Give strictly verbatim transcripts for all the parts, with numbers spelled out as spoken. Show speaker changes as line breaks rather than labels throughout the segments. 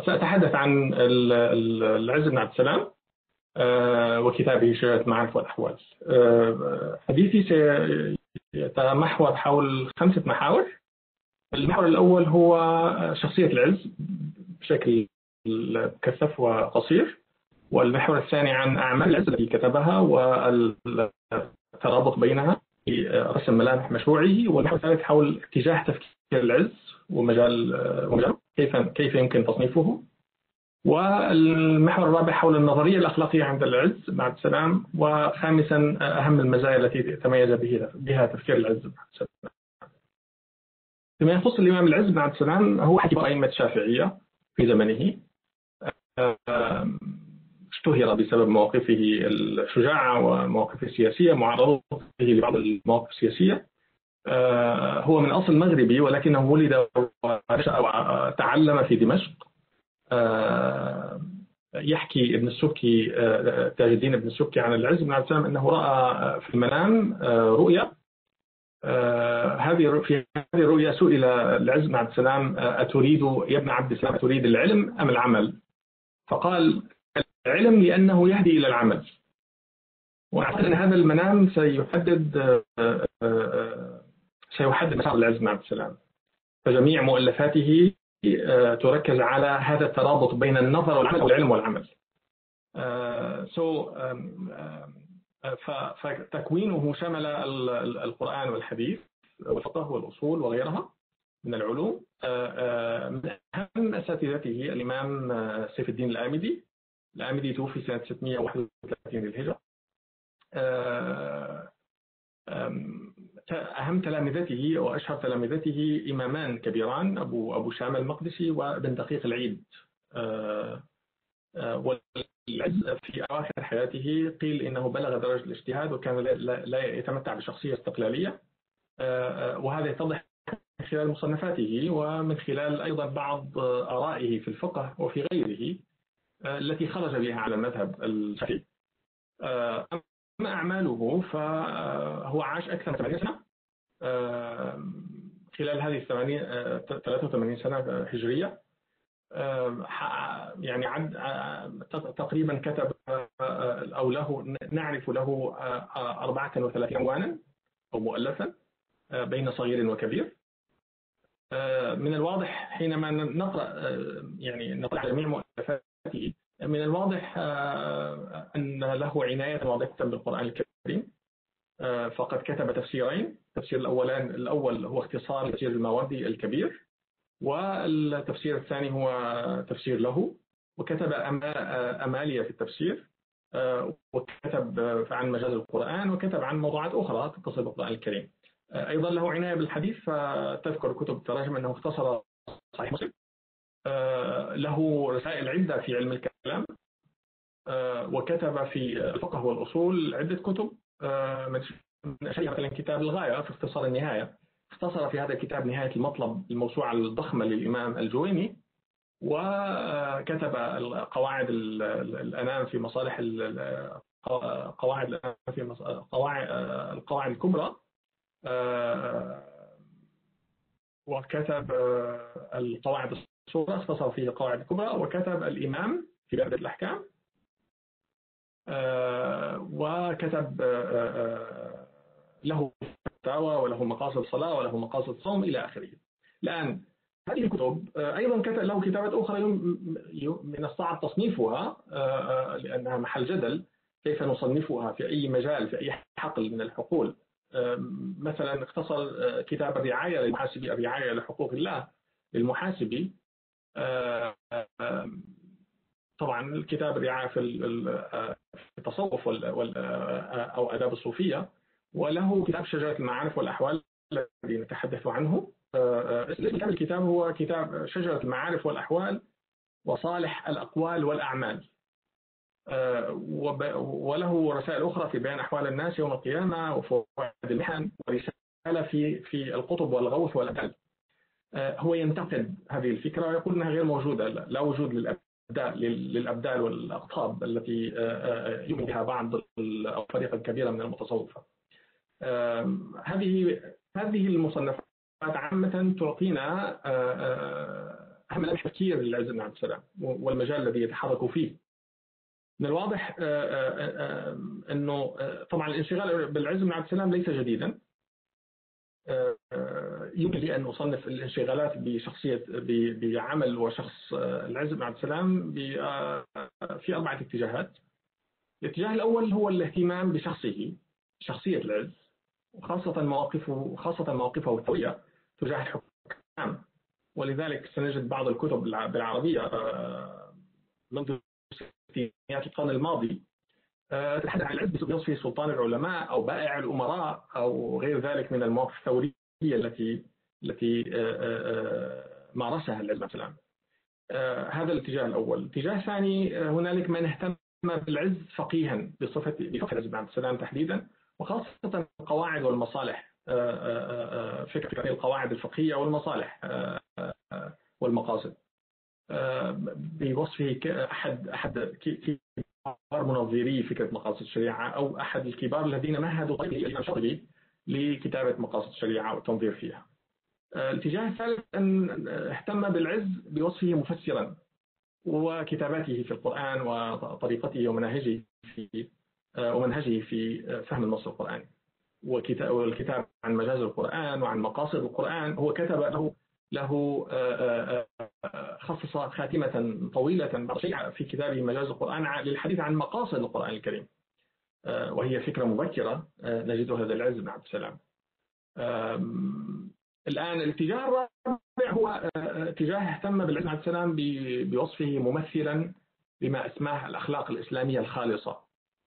سأتحدث عن العز بن عبد السلام وكتابه شجرة المعارف والأحوال. حديثي سيتمحور حول خمسة محاور. المحور الأول هو شخصية العز بشكل مكثف وقصير، والمحور الثاني عن أعمال العز التي كتبها والترابط بينها في رسم ملامح مشروعه، والمحور الثالث حول اتجاه تفكير العز ومجال ومجاله كيف كيف يمكن تصنيفه، والمحور الرابع حول النظرية الأخلاقية عند العز بن عبد السلام، وخامسا أهم المزايا التي تميز بها تفكير العز بن عبد السلام. فيما يخص الإمام العز بن عبد السلام، هو حكيم أئمة الشافعية في زمنه، اشتهر بسبب مواقفه الشجاعة ومواقفه السياسية، معارضته لبعض المواقف السياسية. هو من أصل مغربي، ولكنه ولد وتعلم في دمشق. يحكي ابن السبكي تاج الدين ابن السبكي عن العز بن عبد السلام أنه رأى في المنام رؤيا. هذه في هذه الرؤيا سئل العز بن عبد السلام: أتريد يا ابن عبد السلام أتريد العلم أم العمل؟ فقال: العلم، لأنه يهدي إلى العمل. وأعتقد أن هذا المنام سيحدد سيحدد مسار العز بن عبد السلام. فجميع مؤلفاته تركز على هذا الترابط بين النظر والعمل أو العلم والعمل. فتكوينه شمل القرآن والحديث والفقه والأصول وغيرها من العلوم. من أهم أساتذته الإمام سيف الدين الآمدي. الآمدي توفي سنة ستمائة وواحد وثلاثين للهجرة. أهم تلامذته وأشهر تلامذته إمامان كبيران، أبو أبو شامة المقدسي وابن دقيق العيد. والعز في أواخر حياته قيل إنه بلغ درجة الاجتهاد، وكان لا يتمتع بشخصية استقلالية، وهذا يتضح من خلال مصنفاته ومن خلال أيضا بعض آرائه في الفقه وفي غيره التي خرج بها على المذهب الشافعي. أما أعماله فهو عاش أكثر من ثمانين سنة. خلال هذه الثمانين ثلاثة وثمانين سنة هجرية، يعني عد تقريبا كتب أو له نعرف له أربعة وثلاثين عنوانا أو مؤلفا بين صغير وكبير. من الواضح حينما نقرأ يعني نقرأ جميع مؤلفاته، من الواضح أن له عناية واضحة بالقرآن الكريم. فقد كتب تفسيرين. التفسير الأولان الأول هو اختصار تفسير الماوردي الكبير، والتفسير الثاني هو تفسير له. وكتب أمالية في التفسير، وكتب عن مجاز القرآن، وكتب عن موضوعات أخرى تتصل بالقرآن الكريم. أيضا له عناية بالحديث، فتذكر كتب التراجم أنه اختصر صحيح مسلم. له رسائل عدة في علم الكلام، وكتب في الفقه والأصول عدة كتب. من أشهرها مثلا كتاب الغاية في اختصار النهاية. اختصر في هذا الكتاب نهاية المطلب، الموسوعة الضخمة للإمام الجويني. وكتب قواعد الأنام في مصالح قواعد الأنام في قواعد القواعد الكبرى. وكتب القواعد الصغرى، اختصر فيه القواعد الكبرى. وكتب الإمام في باب الأحكام. وكتب له فتاوى، وله مقاصد الصلاة، وله مقاصد الصوم إلى آخره. الآن هذه الكتب أيضا كتب له كتابات أخرى من الصعب تصنيفها، لأنها محل جدل كيف نصنفها في أي مجال، في أي حقل من الحقول. مثلا اختصر كتاب الرعاية للمحاسبي، الرعاية لحقوق الله للمحاسبي. طبعا الكتاب الرعاية في التصوف أو آداب الصوفية. وله كتاب شجرة المعارف والأحوال الذي نتحدث عنه. اسم الكتاب هو كتاب شجرة المعارف والأحوال وصالح الأقوال والأعمال. وله رسائل أخرى في بيان أحوال الناس يوم القيامة، وفوائد المحن، ورسالة في في القطب والغوث والأبدال. هو ينتقد هذه الفكرة ويقول أنها غير موجودة، لا وجود للأبدال للأبدال والأقطاب التي يؤمن بها بعض الفريق الكبيرة من المتصوفة. هذه هذه المصنفات عامة تعطينا أهم ملامح تفكير العز بن عبد السلام والمجال الذي يتحرك فيه. من الواضح أنه طبعا الانشغال بالعز بن عبد السلام ليس جديدا. يمكن لي أن أصنف الانشغالات بشخصية بعمل وشخص العز بن عبد السلام في أربعة اتجاهات. الاتجاه الأول هو الاهتمام بشخصه، شخصية العز، وخاصة مواقفه خاصة مواقفه الثورية تجاه الحكام. ولذلك سنجد بعض الكتب بالعربية منذ ستينيات القرن الماضي تتحدث عن العز بوصفه سلطان العلماء أو بائع الأمراء أو غير ذلك من المواقف الثورية التي التي مارسها العز بن عبد السلام. هذا الاتجاه الأول. الاتجاه الثاني، هنالك من اهتم بالعز فقيها بصفة بصفة العز بن عبد السلام تحديدا، وخاصة القواعد والمصالح، فكرة القواعد الفقهية والمصالح والمقاصد، بوصفه كأحد أحد كبار منظري فكرة مقاصد الشريعة أو أحد الكبار الذين مهدوا طريق الإمام الشاطبي لكتابة مقاصد الشريعة والتنظير فيها. الاتجاه الثالث أن اهتم بالعز بوصفه مفسرا، وكتاباته في القرآن وطريقته ومناهجه في ومنهجه في فهم النص القرآني، والكتاب عن مجاز القرآن وعن مقاصد القرآن. هو كتب له له خصص خاتمة طويلة في كتابه مجاز القرآن للحديث عن مقاصد القرآن الكريم، وهي فكرة مبكرة نجدها لدى العز بن عبد السلام. الآن الاتجاه الرابع هو اتجاه اهتم بالعز بن عبد السلام بوصفه ممثلا بما اسماه الأخلاق الإسلامية الخالصة،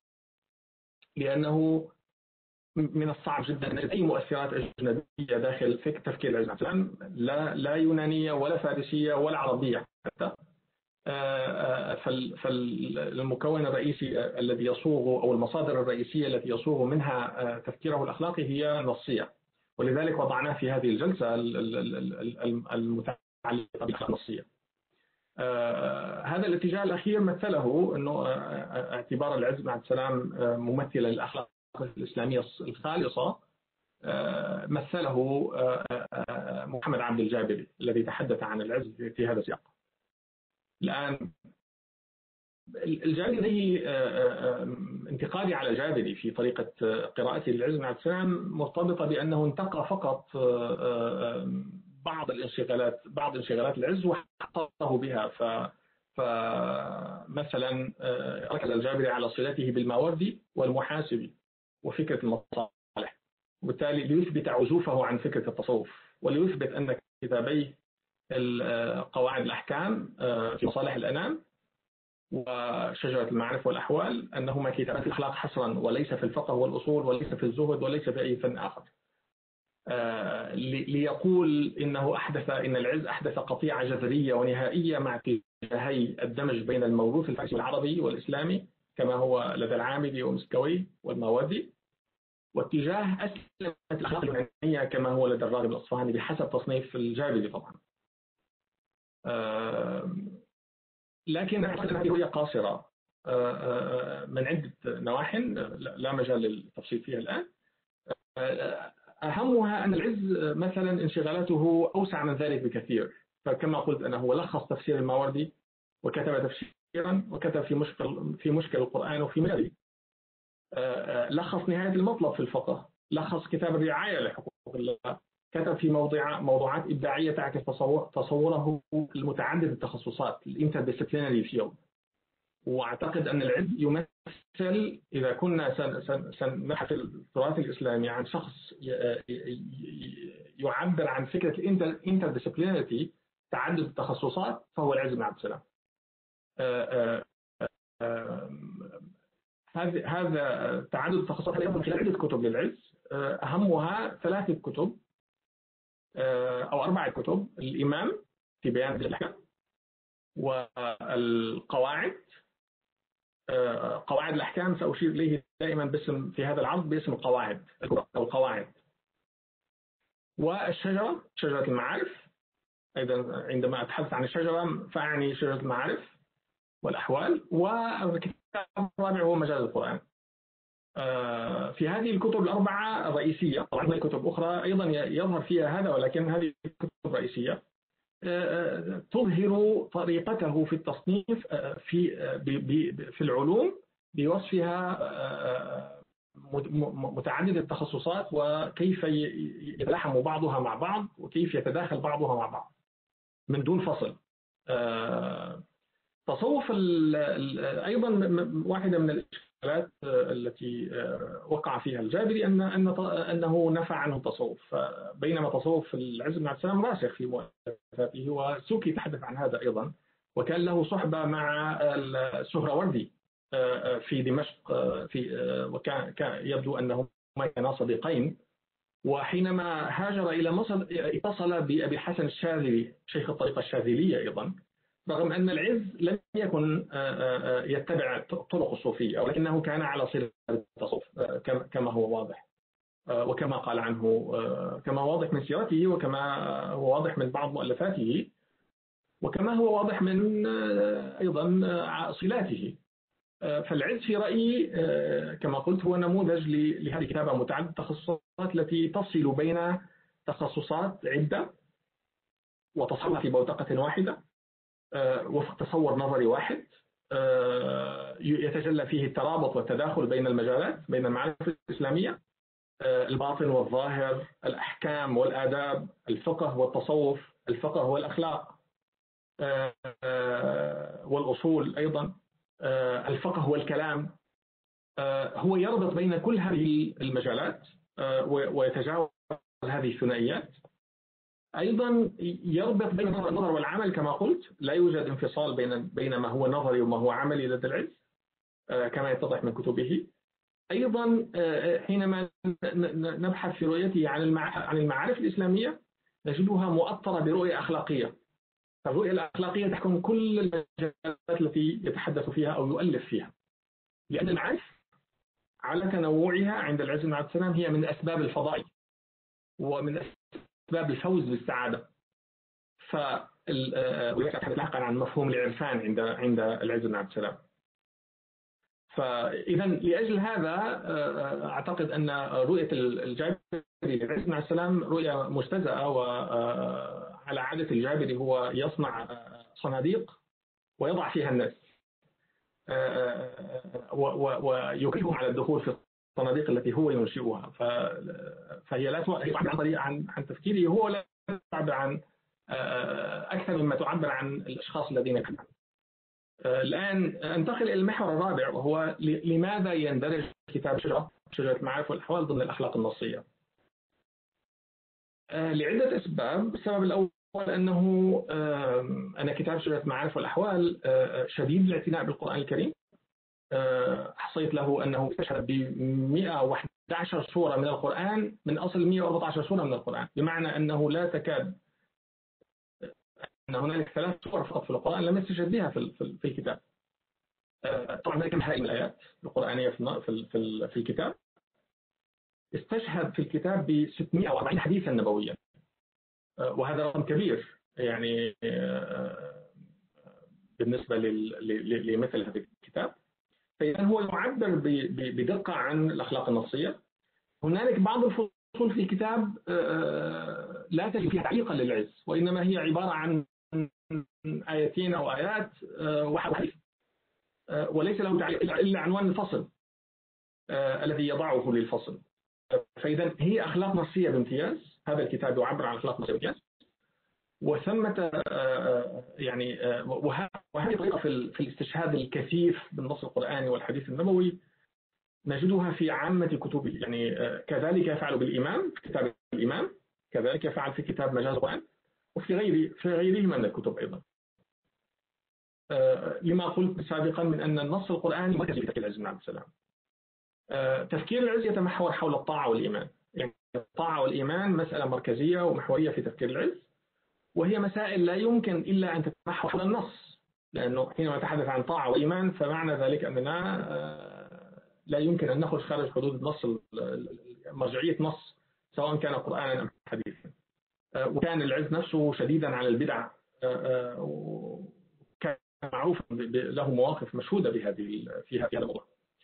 لأنه من الصعب جدا أن نجد أي مؤثرات أجنبية داخل فكر تفكير العز بن عبد السلام، لا لا يونانية ولا فارسية ولا عربية حتى. فالمكون الرئيسي الذي يصوغ أو المصادر الرئيسية التي يصوغ منها تفكيره الأخلاقي هي نصية، ولذلك وضعناه في هذه الجلسة المتعلقة بالأخلاق النصية. هذا الاتجاه الأخير مثله أنه اعتبار العز بن عبد السلام ممثلا للأخلاق الإسلامية الخالصة مثله محمد عبد الجابري الذي تحدث عن العز في هذا السياق. الآن الجابري لديه انتقادي على جابري في طريقة قراءته للعز بن عبد السلام مرتبطة بأنه انتقى فقط بعض الانشغالات بعض انشغالات العز وحطه بها. ف فمثلا ركز الجابري على صلته بالماوردي والمحاسبي وفكرة المصالح، وبالتالي ليثبت عزوفه عن فكرة التصوف، وليثبت أن كتابي قواعد الأحكام في مصالح الأنام وشجرة المعارف والأحوال أنهما كتابات الأخلاق حصرا، وليس في الفقه والأصول، وليس في الزهد، وليس في أي فن آخر. ليقول إنه أحدث إن العز أحدث قطيعة جذرية ونهائية مع اتجاهي الدمج بين الموروث الفارسي والعربي والإسلامي كما هو لدى العامدي ومسكوي والماوردي، واتجاه أسلمة الأخلاق اليونانية كما هو لدى الراغب الأصفهاني بحسب تصنيف الجابري طبعا. لكن هذه رؤية قاصرة من عدة نواحي لا مجال للتفصيل فيها الآن. أهمها أن العز مثلا انشغالاته أوسع من ذلك بكثير، فكما قلت أنه هو لخص تفسير الماوردي وكتب تفسيرا، وكتب في مشكل في مشكل القرآن وفي مجالي، لخص نهاية المطلب في الفقه، لخص كتاب الرعاية لحقوق الله، كتب في موضوع موضوعات إبداعية تعكس تصور تصوره المتعدد التخصصات الانترديسيبلينري فيلد. واعتقد ان العز يمثل، اذا كنا سنبحث في التراث الاسلامي عن شخص يعبر عن فكره الانترديسيبلينري تعدد التخصصات، فهو العز بن عبد السلام. هذا هذا تعدد التخصصات يظهر في عده كتب للعز، اهمها ثلاثه كتب او اربعه كتب: الامام في بيان الاحكام، والقواعد، قواعد الأحكام سأشير إليه دائما باسم في هذا العرض باسم القواعد أو القواعد، والشجرة، شجرة المعارف. أيضا عندما أتحدث عن الشجرة فأعني شجرة المعارف والأحوال. والكتاب الرابع هو مجاز القرآن. في هذه الكتب الأربعة الرئيسية، طبعا هناك كتب أخرى أيضا يظهر فيها هذا، ولكن هذه الكتب الرئيسية تظهر طريقته في التصنيف في في العلوم بوصفها متعددة التخصصات، وكيف يتلاحم بعضها مع بعض وكيف يتداخل بعضها مع بعض من دون فصل. تصوف أيضا واحدة من الإشكالات التي وقع فيها الجابري أن أنه نفى عنه التصوف، بينما تصوف العز بن عبد السلام راسخ في مؤلفاته، والسوكي تحدث عن هذا أيضا، وكان له صحبة مع السهروردي في دمشق، في وكان يبدو أنهما كانا صديقين. وحينما هاجر إلى مصر اتصل بأبي الحسن الشاذلي شيخ الطريقة الشاذلية أيضا، رغم أن العز لم يكن يتبع طرق الصوفية، ولكنه كان على صلة بالتصوف كما هو واضح، وكما قال عنه، كما واضح من سيرته، وكما هو واضح من بعض مؤلفاته، وكما هو واضح من أيضا صلاته. فالعز في رأيي كما قلت هو نموذج لهذه الكتابة متعددة التخصصات التي تفصل بين تخصصات عدة وتصحبها في بوتقة واحدة وفق تصور نظري واحد، يتجلى فيه الترابط والتداخل بين المجالات، بين المعارف الإسلامية، الباطن والظاهر، الأحكام والآداب، الفقه والتصوف، الفقه والأخلاق والأصول أيضا، الفقه والكلام. هو يربط بين كل هذه المجالات ويتجاوز هذه الثنائيات. أيضا يربط بين النظر والعمل كما قلت، لا يوجد انفصال بين بين ما هو نظري وما هو عملي لدى العز كما يتضح من كتبه. أيضا حينما نبحث في رؤيته عن عن المعارف الإسلامية نجدها مؤطرة برؤية أخلاقية. الرؤية الأخلاقية تحكم كل المجالات التي يتحدث فيها أو يؤلف فيها، لأن المعارف على تنوعها عند العز بن عبد السلام هي من أسباب الفضائل ومن أسباب الفوز بالسعادة. ف ولذلك لاحقا عن مفهوم العرفان عند عند العز بن عبد السلام. فإذا لأجل هذا أعتقد أن رؤية الجابري للعز بن عبد السلام رؤية مستهزئة، وعلى عادة الجابري هو يصنع صناديق ويضع فيها الناس ويكرههم على الدخول في الصناديق التي هو ينشئها. فهي لا تعبر عن عن تفكيره هو، لا تعبر عن أكثر مما تعبر عن الأشخاص الذين يحبون. الآن أنتقل إلى المحور الرابع، وهو لماذا يندرج كتاب شجرة شجرة المعارف والأحوال ضمن الأخلاق النصية؟ لعدة أسباب. السبب الأول أنه أن كتاب شجرة المعارف والأحوال شديد الاعتناء بالقرآن الكريم. حصيت له أنه استشهد ب مئة وأحد عشر سورة من القرآن من أصل مئة وأربعة عشر سورة من القرآن، بمعنى أنه لا تكاد أن هنالك ثلاث سور فقط في القرآن لم يستشهد بها في في الكتاب. طبعا هناك هائل من الآيات القرآنية في في في الكتاب. استشهد في الكتاب ب ستمئة وأربعين حديثا نبويا، وهذا رقم كبير يعني بالنسبة لمثل هذا الكتاب. فإذا هو يعبر بدقة عن الأخلاق النصية. هنالك بعض الفصول في الكتاب لا تجد فيها تعليقا للعز، وإنما هي عبارة عن آيتين أو آيات وحديث، وليس له تعليق إلا عنوان الفصل الذي يضعه للفصل. فإذا هي أخلاق نصية بامتياز. هذا الكتاب يعبر عن أخلاق نصية بامتياز، وثمة يعني وهذه طريقة في الاستشهاد الكثيف بالنص القرآني والحديث النبوي نجدها في عامة كتبه. يعني كذلك يفعل بالإمام في كتاب الإمام، كذلك يفعل في كتاب مجاز القرآن، وفي غير في غيره من الكتب أيضا. لما قلت سابقا من أن النص القرآني مركزي في تفكير العز بن عبد السلام. تفكير العز يتمحور حول الطاعة والإيمان. يعني الطاعة والإيمان مسألة مركزية ومحورية في تفكير العز، وهي مسائل لا يمكن إلا أن تتمحور حول النص، لأنه حينما نتحدث عن طاعة وإيمان فمعنى ذلك أننا لا يمكن أن نخرج خارج حدود النص، مرجعية نص سواء كان قرآنا أم حديثا. وكان العز نفسه شديدا على البدع، وكان معروف له مواقف مشهودة بهذه في هذا الموضوع.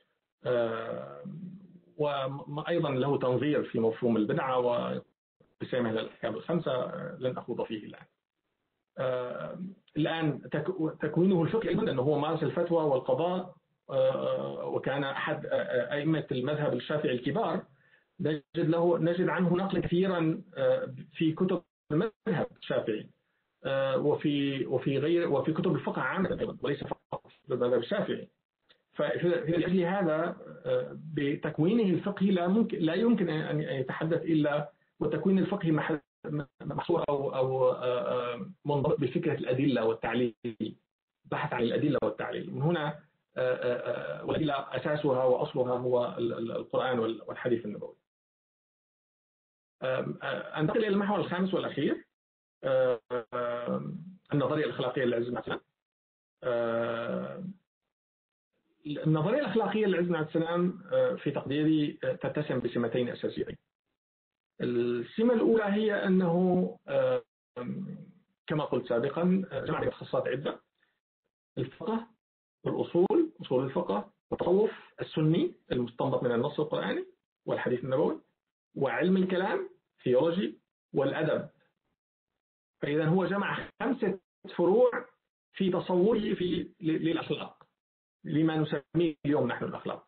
وأيضا له تنظير في مفهوم البدعة وقسمها للأحكام الخمسة لن أخوض فيه الآن. الآن تكوينه الفقهي أنه هو مارس الفتوى والقضاء، وكان أحد أئمة المذهب الشافعي الكبار. نجد له نجد عنه نقل كثيرا في كتب المذهب الشافعي وفي وفي غير وفي كتب الفقه عامة وليس فقط في المذهب الشافعي. فلأجل هذا بتكوينه الفقهي لا ممكن لا يمكن أن يتحدث إلا والتكوين الفقهي محصور أو أو منضبط بفكرة الأدلة والتعليل، بحث عن الأدلة والتعليل. من هنا والأدلة أساسها وأصلها هو القرآن والحديث النبوي. أنتقل إلى المحور الخامس والأخير، النظرية الأخلاقية للعز بن عبد السلام. النظرية الأخلاقية للعز بن عبد السلام في تقديري تتسم بسمتين أساسيتين. السمة الأولى هي أنه كما قلت سابقا جمع بين تخصصات عدة: الفقه والأصول، أصول الفقه، والتصوف السني المستنبط من النص القرآني والحديث النبوي، وعلم الكلام ثيولوجي، والأدب. فإذا هو جمع خمسة فروع في تصوره في للأخلاق، لما نسميه اليوم نحن الأخلاق.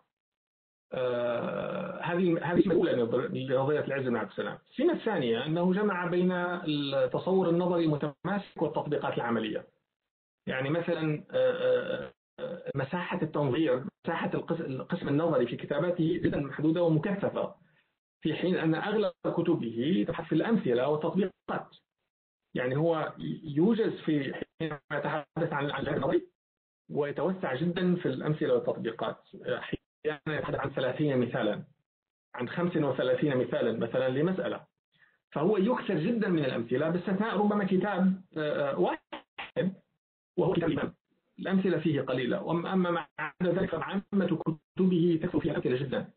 آه هذه هذه السمة الأولى لنظرية العز بن عبد السلام. السمة الثانية أنه جمع بين التصور النظري المتماسك والتطبيقات العملية. يعني مثلا آه آه مساحة التنظير، مساحة القسم النظري في كتاباته جدا محدودة ومكثفة، في حين أن أغلب كتبه تبحث في الأمثلة والتطبيقات. يعني هو يوجز في حين يتحدث عن العلم النظري ويتوسع جدا في الأمثلة والتطبيقات. أحيانا يتحدث عن ثلاثين مثالا، عن خمس وثلاثين مثالا مثلا لمسألة. فهو يكثر جدا من الأمثلة باستثناء ربما كتاب واحد وهو كتاب الإمام، الأمثلة فيه قليلة. وأما مع ذلك فعامة كتبه تكثر فيها الأمثلة جدا.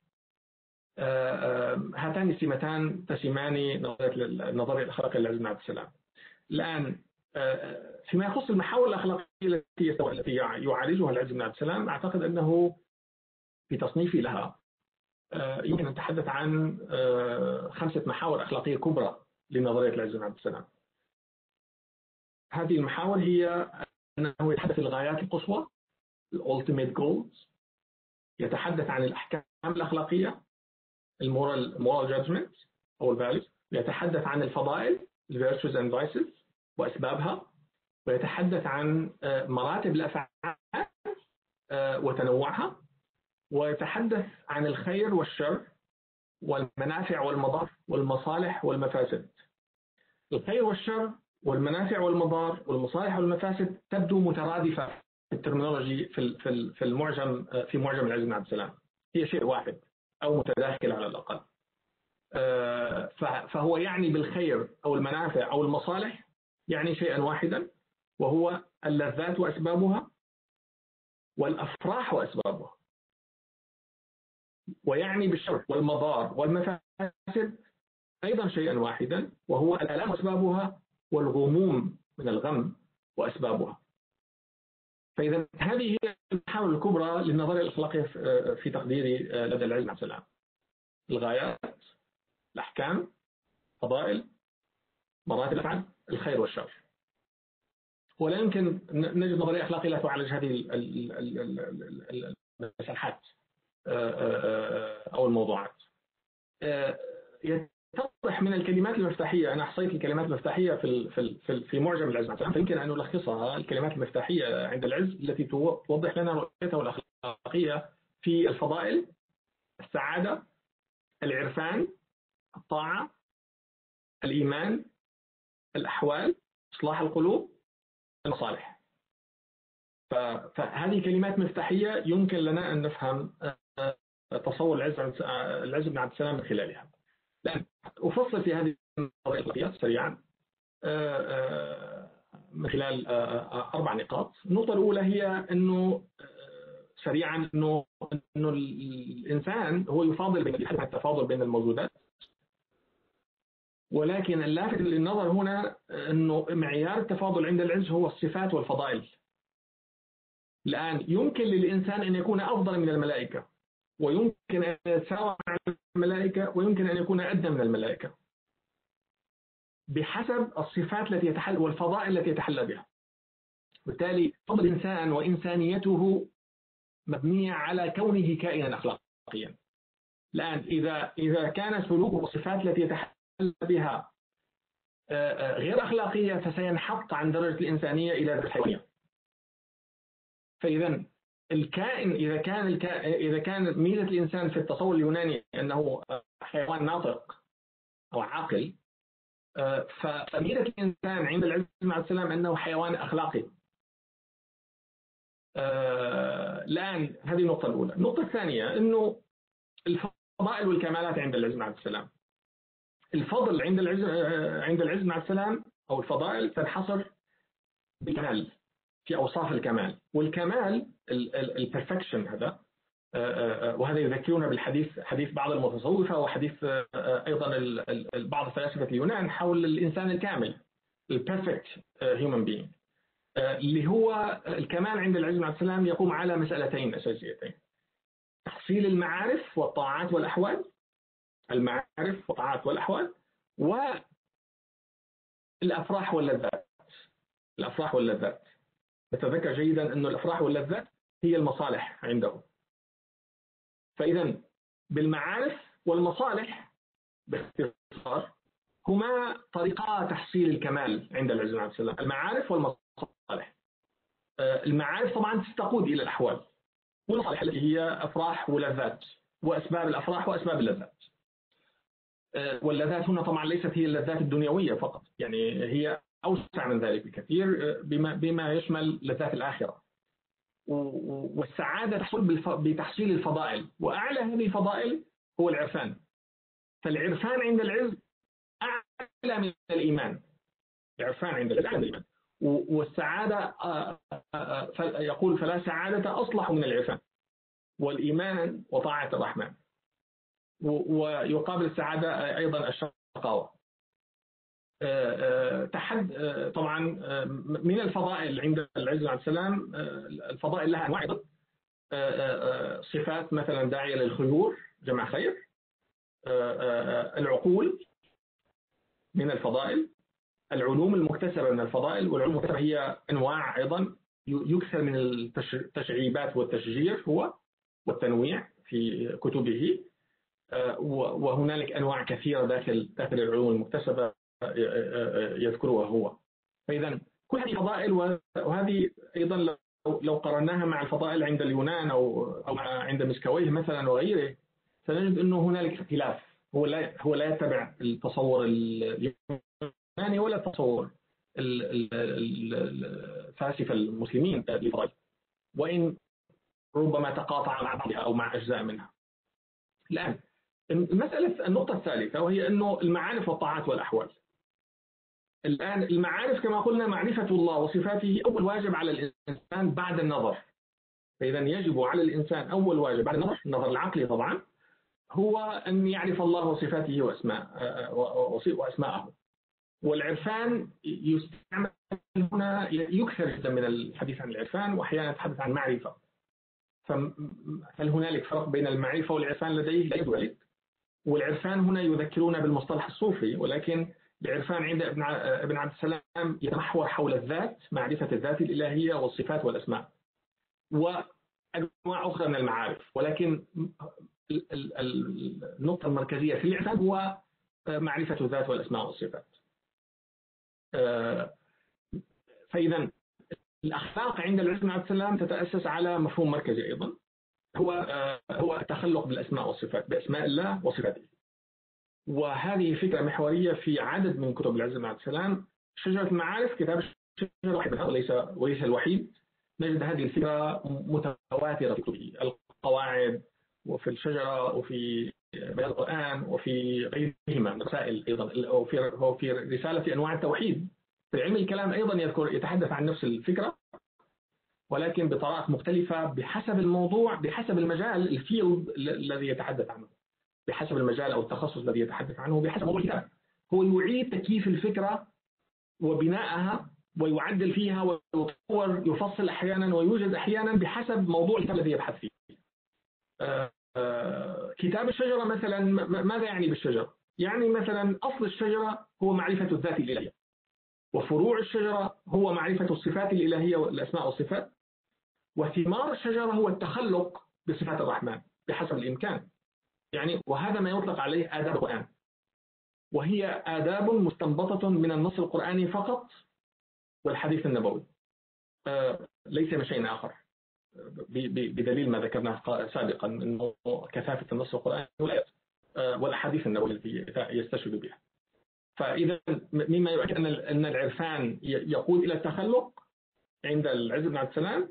هاتان السمتان تسمان النظرية الأخلاقية للعز بن عبد السلام. الآن فيما يخص المحاور الأخلاقية التي يعالجها العز بن عبد السلام، أعتقد أنه في تصنيفي لها يمكن أن نتحدث عن خمسة محاور أخلاقية كبرى لنظرية العز بن عبد السلام. هذه المحاور هي أنه يتحدث عن الغايات القصوى، الأولتيميت جولز، يتحدث عن الأحكام الأخلاقية، المورال moral judgment أو الفاليوز، يتحدث عن الفضائل virtues and vices وأسبابها، ويتحدث عن مراتب الأفعال وتنوعها، ويتحدث عن الخير والشر والمنافع والمضار والمصالح والمفاسد. الخير والشر والمنافع والمضار والمصالح والمفاسد تبدو مترادفة في الترمينولوجي في في المعجم في معجم العز بن عبد السلام، هي شيء واحد أو متداخل على الأقل. فهو يعني بالخير أو المنافع أو المصالح يعني شيئا واحدا، وهو اللذات وأسبابها والأفراح وأسبابها. ويعني بالشر والمضار والمفاسد أيضا شيئا واحدا، وهو الآلام وأسبابها والغموم من الغم وأسبابها. فإذا هذه هي المحاور الكبرى للنظرية الأخلاقية في تقديري لدى العز بن عبد السلام: الغايات، الأحكام، فضائل، مراتب الأفعال، الخير والشر. ولا يمكن نجد نظرية أخلاقية لا تعالج هذه المساحات أو الموضوعات. يتضح من الكلمات المفتاحية، أنا أحصيت الكلمات المفتاحية في في في معجم العز بن عبد السلام، فيمكن أن نلخصها الكلمات المفتاحية عند العز التي توضح لنا رؤيته الأخلاقية في الفضائل: السعادة، العرفان، الطاعة، الإيمان، الأحوال، إصلاح القلوب، المصالح. فهذه كلمات مفتاحية يمكن لنا أن نفهم تصور العز بن عبد السلام من خلالها. الآن أفصل في هذه النظرية الأخلاقية سريعا من خلال أربع نقاط. النقطة الأولى هي أنه سريعا أنه أنه الإنسان هو يفاضل بين التفاضل بين الموجودات، ولكن اللافت للنظر هنا أنه معيار التفاضل عند العز هو الصفات والفضائل. الآن يمكن للإنسان أن يكون أفضل من الملائكة، ويمكن أن يتساوى مع الملائكة، ويمكن أن يكون أدنى من الملائكة. بحسب الصفات التي يتحلى والفضائل التي يتحلى بها. بالتالي فضل الإنسان وإنسانيته مبنية على كونه كائنا أخلاقيا. الآن إذا إذا كان سلوكه والصفات التي يتحلى بها غير أخلاقية فسينحط عن درجة الإنسانية إلى درجة الحيوانية. فإذا الكائن إذا كان الكائن إذا كان ميزة الإنسان في التصور اليوناني أنه حيوان ناطق أو عاقل، فميزة الإنسان عند العز مع السلام أنه حيوان أخلاقي. الآن هذه النقطة الأولى. النقطة الثانية أنه الفضائل والكمالات عند العز مع السلام. الفضل عند العز عند العز مع السلام أو الفضائل تنحصر بالكمال في أوصاف الكمال، والكمال البرفكشن هذا، وهذا يذكرنا بالحديث حديث بعض المتصوفة وحديث أيضا بعض فلاسفة اليونان حول الإنسان الكامل البرفكت هيومن بينج، اللي هو الكمال عند العز مع السلام يقوم على مسألتين أساسيتين: تحصيل المعارف والطاعات والأحوال، المعارف والطاعات والأحوال، والأفراح واللذات. الأفراح واللذات نتذكر جيدا أن الأفراح واللذات هي المصالح عنده. فإذا بالمعارف والمصالح باختصار هما طريقا تحصيل الكمال عند العز مع السلام، المعارف والمصالح. المعارف طبعا تستقود إلى الأحوال، والمصالح التي هي أفراح ولذات وأسباب الأفراح وأسباب اللذات. واللذات هنا طبعا ليست هي اللذات الدنيوية فقط، يعني هي أوسع من ذلك بكثير بما, بما يشمل لذات الآخرة. والسعادة تحصل بتحصيل الفضائل، وأعلى هذه الفضائل هو العرفان. فالعرفان عند العز أعلى من الإيمان، العرفان عند العز أعلى من الإيمان. والسعادة يقول فلا سعادة أصلح من العرفان والإيمان وطاعة الرحمن. ويقابل السعادة أيضا الشقاوة. تحد طبعا من الفضائل عند العز مع السلام، الفضائل لها أنواع، صفات مثلا داعية للخيور جمع خير. العقول من الفضائل، العلوم المكتسبة من الفضائل، والعلوم المكتسبة هي أنواع أيضا يكثر من التشعيبات والتشجير هو والتنويع في كتبه، وهنالك أنواع كثيرة داخل داخل العلوم المكتسبة يذكرها هو. فإذا كل هذه فضائل، وهذه أيضا لو لو قرناها مع الفضائل عند اليونان أو أو عند مسكويه مثلا وغيره، سنجد أنه هنالك اختلاف. هو لا هو لا يتبع التصور اليوناني ولا التصور الفلاسفة المسلمين للفضائل، وإن ربما تقاطع مع بعضها أو مع أجزاء منها. الآن المسألة النقطة الثالثة وهي أنه المعارف والطاعات والأحوال. الآن المعارف كما قلنا معرفة الله وصفاته أول واجب على الإنسان بعد النظر. فإذا يجب على الإنسان أول واجب بعد النظر، النظر العقلي طبعا، هو أن يعرف الله وصفاته وأسماء وأسماءه. والعرفان يستعمل هنا يكثر جدا من الحديث عن العرفان، وأحيانا يتحدث عن معرفة. فهل هنالك فرق بين المعرفة والعرفان لديه؟ لا يوجد. والعرفان هنا يذكرون بالمصطلح الصوفي، ولكن العرفان عند ابن ابن عبد السلام يتمحور حول الذات، معرفة الذات الإلهية والصفات والأسماء، وأنواع أخرى من المعارف. ولكن النقطة المركزية في العرفان هو معرفة الذات والأسماء والصفات. فإذا الأخلاق عند العز بن عبد السلام تتأسس على مفهوم مركزي أيضا، هو هو التخلق بالأسماء والصفات، بأسماء الله وصفاته. وهذه فكرة محورية في عدد من كتب العز بن عبد السلام. شجرة المعارف كتاب شجرة واحد منها وليس وليس الوحيد، نجد هذه الفكرة متواترة في كتبه، القواعد وفي الشجرة وفي بيان القرآن وفي غيرهما من الرسائل أيضا، وفي وفي رسالة أنواع التوحيد. في علم الكلام أيضا يذكر يتحدث عن نفس الفكرة، ولكن بطرائق مختلفة بحسب الموضوع، بحسب المجال الفيلد الذي يتحدث عنه، بحسب المجال أو التخصص الذي يتحدث عنه، بحسب موضوع الكتاب. هو يعيد تكييف الفكرة وبنائها ويعدل فيها ويطور، يفصل أحيانا ويوجد أحيانا بحسب موضوع الكتاب الذي يبحث فيه. آه آه كتاب الشجرة مثلا، ماذا يعني بالشجرة؟ يعني مثلا أصل الشجرة هو معرفة الذات الإلهية، وفروع الشجرة هو معرفة الصفات الإلهية والأسماء والصفات، وثمار الشجرة هو التخلق بصفات الرحمن بحسب الإمكان. يعني وهذا ما يطلق عليه آداب القرآن، وهي آداب مستنبطة من النص القرآني فقط والحديث النبوي، ليس من شيء آخر، بدليل ما ذكرناه سابقا أنه كثافة النص القرآني والآيات والأحاديث النبوية التي يستشهد بها. فإذا مما يؤكد أن العرفان يقود إلى التخلق عند العز بن عبد السلام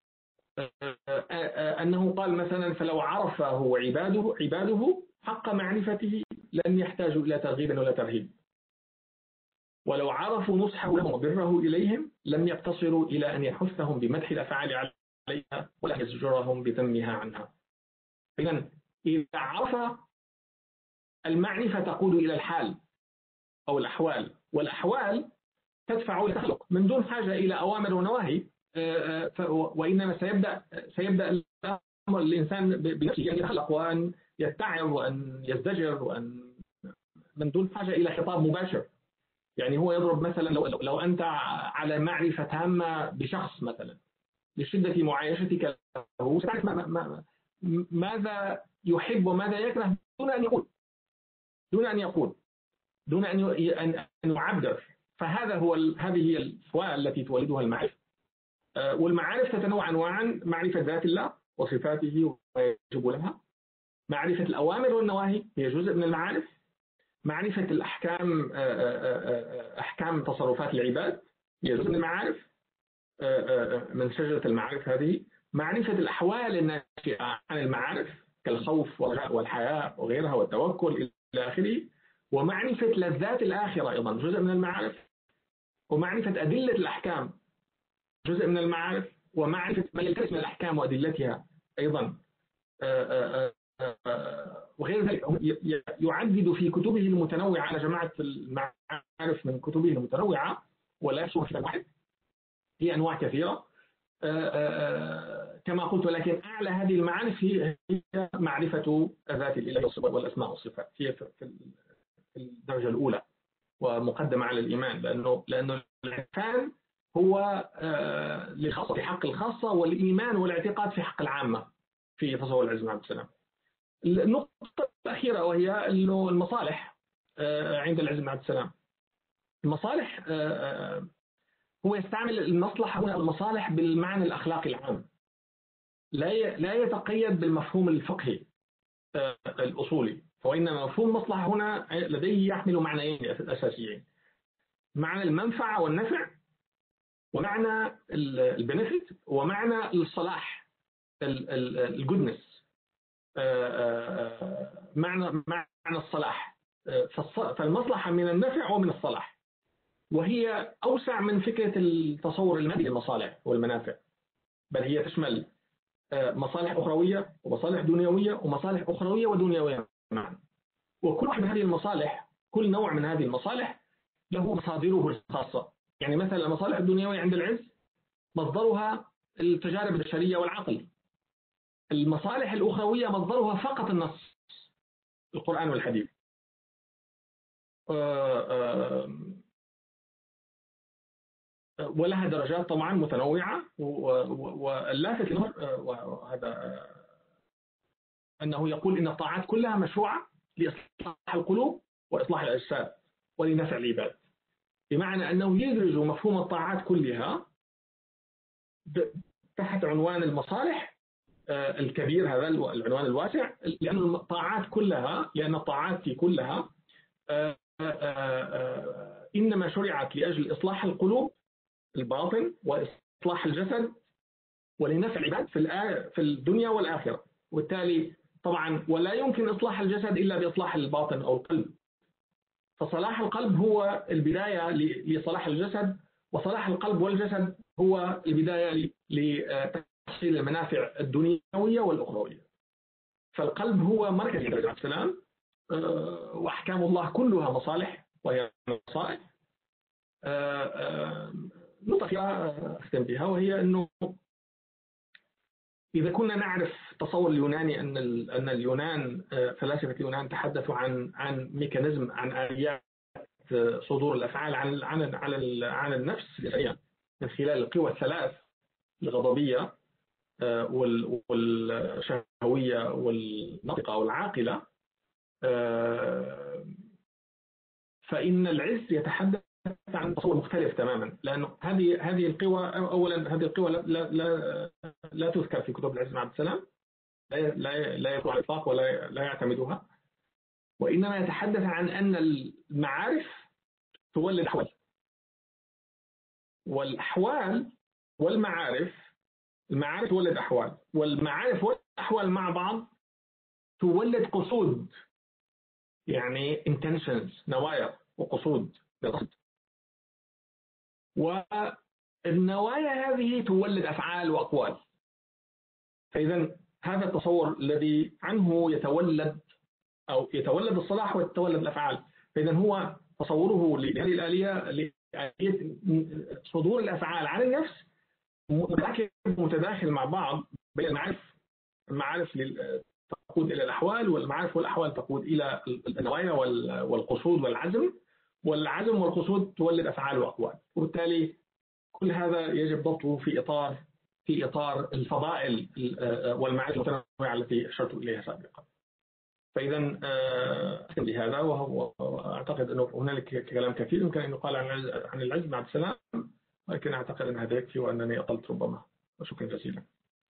أنه قال مثلا: فلو عرفه عباده عباده حق معرفته لن يحتاجوا إلى ترغيب ولا ترهيب، ولو عرفوا نصحه لهم وبره إليهم لم يقتصروا إلى أن يحثهم بمدح الأفعال عليها ولا يزجرهم بذمها عنها. إذن إذا عرف المعرفة تقود إلى الحال أو الأحوال، والأحوال تدفع إلى التخلق من دون حاجة إلى أوامر ونواهي، وإنما سيبدأ سيبدأ الإنسان بنفسه أن يتخلق وأن يتعظ وأن يزدجر وأن من دون حاجة إلى خطاب مباشر. يعني هو يضرب مثلا لو, لو أنت على معرفة تامة بشخص مثلا لشدة معايشتك له، ستعرف ما ما ماذا يحب وماذا يكره دون أن يقول دون أن يقول دون أن أن يعبر. فهذا هو هذه هي الأحوال التي تولدها المعرفة. والمعارف تتنوع أنواعا: معرفة ذات الله وصفاته وما يجب لها، معرفة الأوامر والنواهي هي جزء من المعارف، معرفة الأحكام أحكام تصرفات العباد هي جزء من المعارف من شجرة المعارف هذه، معرفة الأحوال الناشئة عن المعارف كالخوف والرجاء والحياء وغيرها والتوكل إلى آخره، ومعرفة لذات الآخرة أيضا جزء من المعارف، ومعرفة أدلة الأحكام جزء من المعارف، ومعرفة ما يلتبس من الأحكام وأدلتها أيضا وغير ذلك. يعدد في كتبه المتنوعة، أنا جمعت المعارف من كتبه المتنوعة ولا يشوف في الواحد، هي أنواع كثيرة كما قلت، ولكن أعلى هذه المعارف هي معرفة ذات الإله والأسماء والصفات، هي في الدرجة الأولى ومقدمة على الإيمان، لأنه لأنه العرفان هو للخاصة في حق الخاصة، والإيمان والاعتقاد في حق العامة في تصور العز بن عبد السلام. النقطة الأخيرة وهي أنه المصالح عند العز بن عبد السلام. المصالح هو يستعمل المصلحة هنا المصالح بالمعنى الأخلاقي العام، لا لا يتقيد بالمفهوم الفقهي الأصولي، وإنما مفهوم المصلحة هنا لديه يحمل معنيين أساسيين: معنى المنفعة والنفع، ومعنى البنفيت، ومعنى الصلاح الجودنس، معنى معنى الصلاح. فالمصلحة من النفع ومن الصلاح، وهي أوسع من فكرة التصور المادي للمصالح والمنافع، بل هي تشمل مصالح أخروية ومصالح دنيوية ومصالح أخروية ودنيوية معا. وكل واحد من هذه المصالح، كل نوع من هذه المصالح له مصادره الخاصة. يعني مثلا المصالح الدنيوية عند العز مصدرها التجارب البشرية والعقل، المصالح الأخروية مصدرها فقط النص، القرآن والحديث. ولها درجات طبعا متنوعة، واللافت وهذا أنه يقول إن الطاعات كلها مشروعة لإصلاح القلوب وإصلاح الأجساد ولنفع العباد، بمعنى أنه يدرج مفهوم الطاعات كلها تحت عنوان المصالح الكبير، هذا العنوان الواسع، لأن الطاعات كلها لأن الطاعات كلها إنما شرعت لأجل إصلاح القلوب الباطن وإصلاح الجسد ولنفع العباد في الدنيا والآخرة. وبالتالي طبعا ولا يمكن إصلاح الجسد إلا بإصلاح الباطن أو القلب، فصلاح القلب هو البداية لصلاح الجسد، وصلاح القلب والجسد هو البداية لتحصيل المنافع الدنيوية والأخروية. فالقلب هو مركز العز بن عبد السلام، وأحكام الله كلها مصالح وهي مصالح. نقطة أختم بها، وهي أنه إذا كنا نعرف تصور اليوناني أن أن اليونان فلاسفة اليونان تحدثوا عن عن ميكانيزم، عن آليات صدور الأفعال عن عن عن عن النفس من خلال القوى الثلاث الغضبية والشهوية والناطقة والعاقلة، فإن العز يتحدث عن تصور مختلف تماما، لأنه هذه هذه القوى أولا هذه القوى لا لا لا, لا تذكر في كتب العز بن عبد السلام، لا لا لا يطلع على الإطلاق ولا لا يعتمدها، وإنما يتحدث عن أن المعارف تولد أحوال، والأحوال والمعارف، المعارف تولد أحوال، والمعارف والأحوال مع بعض تولد قصود، يعني intentions، نوايا وقصود بالقصد، والنوايا هذه تولد أفعال وأقوال. فإذا هذا التصور الذي عنه يتولد أو يتولد الصلاح ويتولد الأفعال، فإذا هو تصوره لهذه الآلية لآلية صدور الأفعال عن النفس متداخل مع بعض بين المعارف، المعارف تقود إلى الأحوال، والمعارف والأحوال تقود إلى النوايا والقصود والعزم، والعزم والقصود تولد أفعال وأقوال، وبالتالي كل هذا يجب ضبطه في إطار في إطار الفضائل والمعارف المتنوعة التي أشرت إليها سابقا. فإذا أختم بهذا، وهو أعتقد أنه هنالك كلام كثير يمكن أن يقال عن العز بن عبد السلام، ولكن أعتقد أن هذا يكفي وأنني أطلت ربما. وشكرا جزيلا.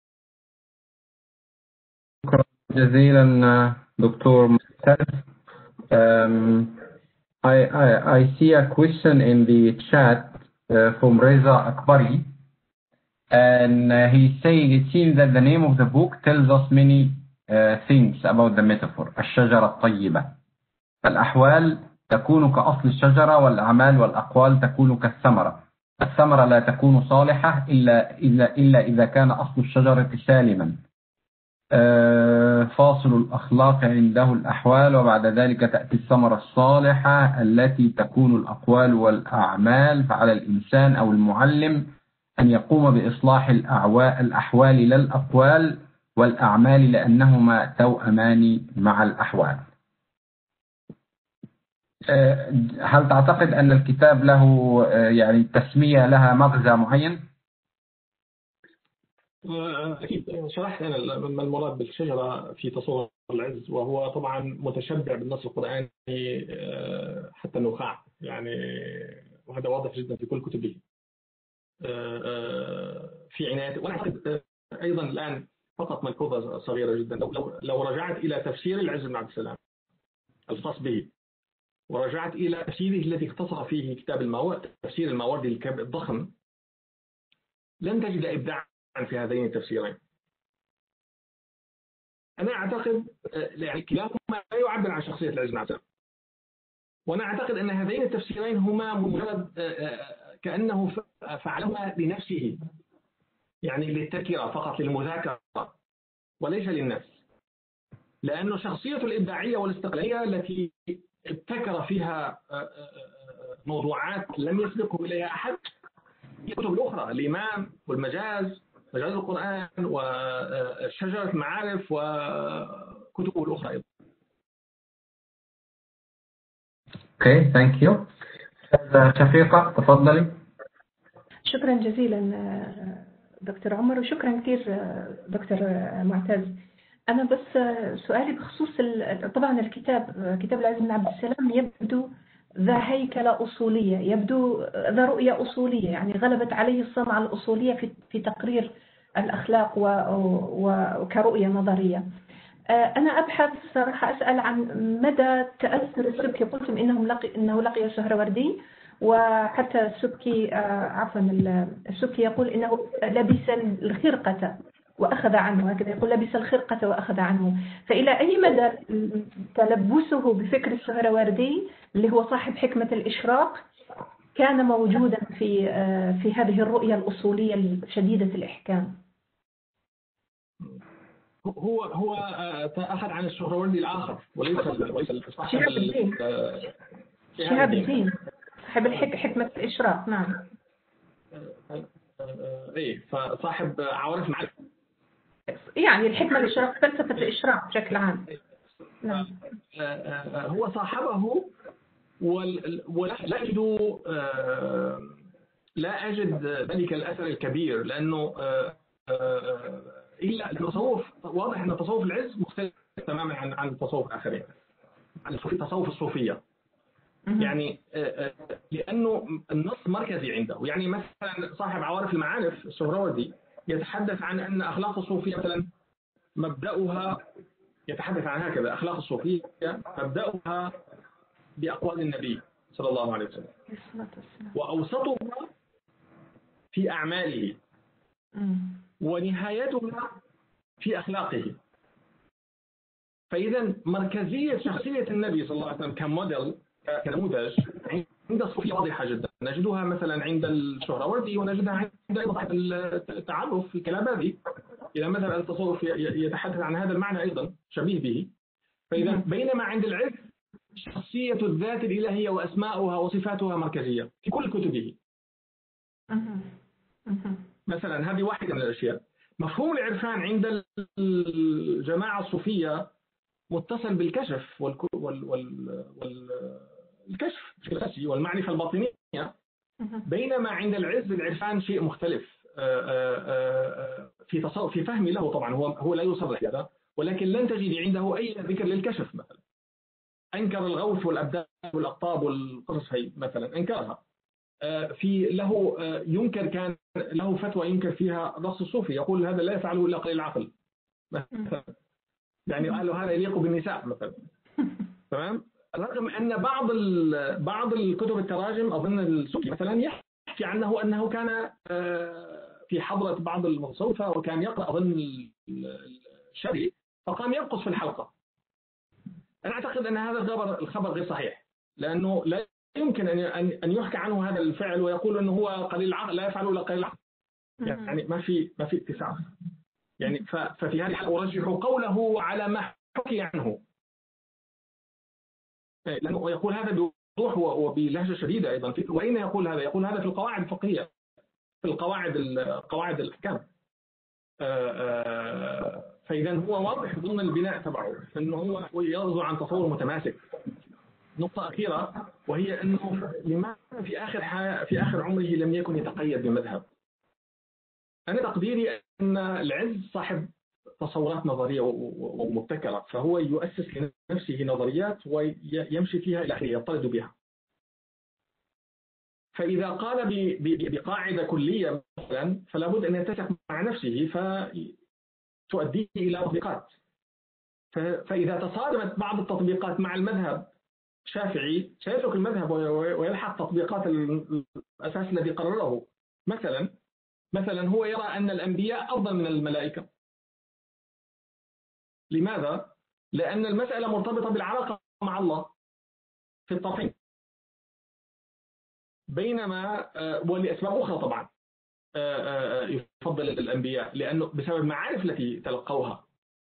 شكرا جزيلا دكتور معتز. Um, I, I, I see a question in the chat uh, from Reza Akbari, and uh, he's saying it seems that the name of the book tells us many uh, things about the metaphor. الشجرة الطيبة، الأحوال تكون كأصل الشجرة، والأعمال والأقوال تكون كالثمرة. الثمرة لا تكون صالحة إلا, إلا, إلا إذا كان أصل الشجرة سالما. فاصل الأخلاق عنده الأحوال، وبعد ذلك تأتي الثمرة الصالحة التي تكون الأقوال والأعمال. فعلى الإنسان أو المعلم أن يقوم بإصلاح الأحوال لا الأقوال، والأعمال لأنهما توأمان مع الأحوال. هل تعتقد أن الكتاب له يعني تسمية لها مغزى معين؟
أكيد شرحت أنا ما المراد بالشجرة في تصور العز، وهو طبعا متشبع بالنص القرآني حتى النخاع، يعني وهذا واضح جدا في كل كتبه في عناية. وأنا أعتقد أيضا الآن فقط ملحوظة صغيرة جدا، لو لو رجعت إلى تفسير العز بن عبد السلام الخاص به، ورجعت إلى تفسيره الذي اختصر فيه كتاب الماوردي، تفسير الماوردي الضخم، لن تجد إبداعا في هذين التفسيرين. أنا أعتقد يعني كلاهما لا يعبر عن شخصية العز بن عبد السلام، وأنا أعتقد أن هذين التفسيرين هما مجرد كأنه فعلهما لنفسه، يعني للتذكرة فقط، للمذاكرة وليس للنفس، لأنه شخصية الإبداعية والاستقلالية التي ابتكر فيها موضوعات لم يسبقه إليها أحد هي الكتب الأخرى، الإمام والمجاز، مجاز القرآن وشجرة المعارف وكتبه الأخرى أيضا.
Okay, thank you. شفيقة تفضلي.
شكرا جزيلا دكتور عمر، وشكرا كثير دكتور معتز. أنا بس سؤالي بخصوص طبعا الكتاب، كتاب العز بن عبد السلام يبدو ذا هيكلة أصولية، يبدو ذا رؤية أصولية، يعني غلبت عليه الصنعة الأصولية في في تقرير الأخلاق وكرؤية نظرية. أنا أبحث صراحة أسأل عن مدى تأثر السبكي. قلتم إنه لقي إنه لقي السهروردي، وحتى السبكي عفوا السبكي يقول إنه لبس الخرقة وأخذ عنه، هكذا يقول لبس الخرقة وأخذ عنه. فإلى أي مدى تلبسه بفكر السهروردي اللي هو صاحب حكمة الإشراق كان موجودا في في هذه الرؤية الأصولية الشديدة الإحكام؟
هو هو أخذ عن السهروردي الآخر وليس وليس
شهاب الدين شهاب الدين صاحب حكمة الإشراق. نعم.
إيه، فصاحب عوارف المعرفة.
يعني الحكمة الإشراق، فلسفة الإشراق بشكل عام. نعم.
هو صاحبه ولا أجد لا أجد ذلك الأثر الكبير، لأنه إلا التصوف واضح أن تصوف العز مختلف تماما عن عن التصوف الآخرين، عن تصوف الصوفية. يعني لأنه النص مركزي عنده. يعني مثلا صاحب عوارف المعارف السهروردي يتحدث عن أن أخلاق الصوفية مثلا مبدأها، يتحدث عن هكذا: أخلاق الصوفية مبدأها بأقوال النبي صلى الله عليه وسلم، وأوسطها في أعماله، ونهايتها في أخلاقه. فإذا مركزية شخصية النبي صلى الله عليه وسلم كموديل، كنموذج عند الصوفية واضحة جدا. نجدها مثلا عند السهروردي، ونجدها عند صاحب التعرف في الكلاباذي. إذا مثلا التصوف يتحدث عن هذا المعنى أيضا شبيه به. فإذا بينما عند العز شخصية الذات الإلهية وأسماؤها وصفاتها مركزية في كل كتبه. مثلا هذه واحدة من الأشياء. مفهوم العرفان عند الجماعة الصوفية متصل بالكشف والكشف وال... وال... وال... الكشف الأساسي والمعرفة الباطنية، بينما عند العز العرفان شيء مختلف في تصور في فهمي له. طبعا هو هو لا يصرح هذا، ولكن لن تجد عنده أي ذكر للكشف. مثلا أنكر الغوث والأبدان والأقطاب والقصص هي مثلا أنكرها. في له ينكر، كان له فتوى ينكر فيها الرقص الصوفي، يقول هذا لا يفعله إلا قليل العقل مثلا. يعني قالوا هذا يليق بالنساء مثلا. تمام. رغم أن بعض بعض الكتب التراجم أظن السوقي مثلا يحكي عنه أنه كان في حضرة بعض المتصوفة، وكان يقرأ أظن الشري، فقام يرقص في الحلقة. أنا أعتقد أن هذا الخبر الخبر غير صحيح، لأنه لا يمكن أن أن يحكى عنه هذا الفعل ويقول أنه هو قليل العقل، لا يفعله إلا قليل العقل. يعني ما في ما في اتساع. يعني ففي هذه الحالة أرجح قوله على ما حكي عنه، لأنه يقول هذا بوضوح وبلهجة شديدة أيضا. وأين يقول هذا؟ يقول هذا في القواعد الفقهية، في القواعد قواعد الأحكام. فإذا هو واضح ضمن البناء تبعه أنه هو يرجع عن تصور متماسك. نقطة أخيرة، وهي أنه لماذا في آخر في آخر عمره لم يكن يتقيد بمذهب؟ أنا تقديري أن العز صاحب تصورات نظرية ومبتكرة، فهو يؤسس لنفسه نظريات ويمشي فيها إلى آخره، يطرد بها. فإذا قال بقاعدة كلية مثلا، فلا بد أن يتسق مع نفسه فتؤديه إلى تطبيقات. فإذا تصادمت بعض التطبيقات مع المذهب الشافعي سيترك المذهب ويلحق تطبيقات الأساس الذي قرره. مثلا مثلا هو يرى أن الأنبياء أفضل من الملائكة. لماذا؟ لأن المسألة مرتبطة بالعلاقة مع الله في الطرفين، بينما ولأسباب أخرى طبعا يفضل الأنبياء لأنه بسبب المعارف التي تلقوها،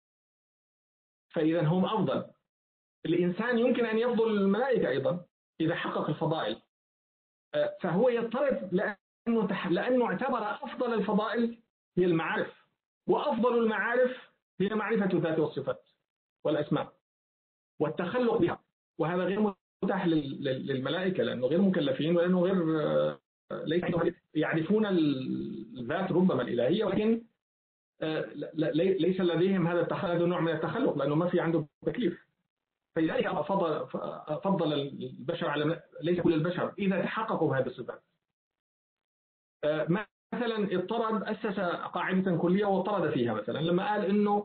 فإذا هم أفضل. الإنسان يمكن أن يفضل الملائكة أيضا إذا حقق الفضائل، فهو يضطرب لأنه لأنه اعتبر أفضل الفضائل هي المعارف، وأفضل المعارف هي معرفة الذات والصفات والأسماء والتخلق بها، وهذا غير متاح للملائكة لأنه غير مكلفين، ولأنه غير ليس عندهم يعرفون الذات ربما الإلهية، ولكن ليس لديهم هذا هذا النوع من التخلق لأنه ما في عنده تكليف. فلذلك فضل فضل البشر على ليس كل البشر إذا تحققوا بهذه الصفات. مثلا اضطرد أسس قاعدة كلية واضطرد فيها، مثلا لما قال إنه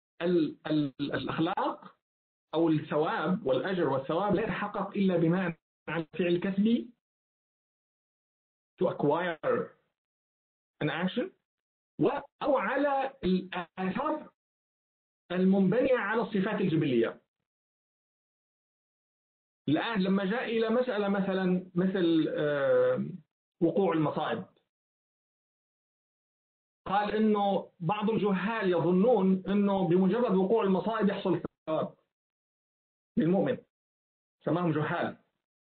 الأخلاق أو الثواب والأجر والثواب لا يتحقق إلا بناء على الفعل الكسبي to acquire an action، أو على الآثار المنبنية على الصفات الجبلية. الآن لما جاء إلى مسألة مثلا مثل وقوع المصائب، قال إنه بعض الجهال يظنون إنه بمجرد وقوع المصائب يحصل الثواب للمؤمن، سماهم جهال.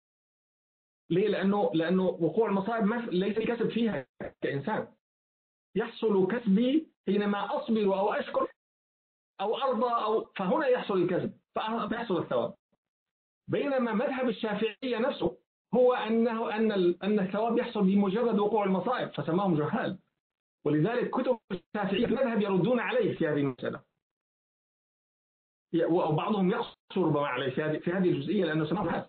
ليه؟ لأنه لأنه وقوع المصائب ليس الكسب فيها كإنسان، يحصل كسبي حينما أصبر أو أشكر أو أرضى، أو فهنا يحصل الكسب فيحصل الثواب. بينما مذهب الشافعية نفسه هو أنه أن أن الثواب يحصل بمجرد وقوع المصائب، فسماهم جهال. ولذلك كتب الشافعية في المذهب يردون عليه في هذه المسألة، وبعضهم يقصر ربما عليه في هذه في هذه الجزئية لأنه سماه جهال.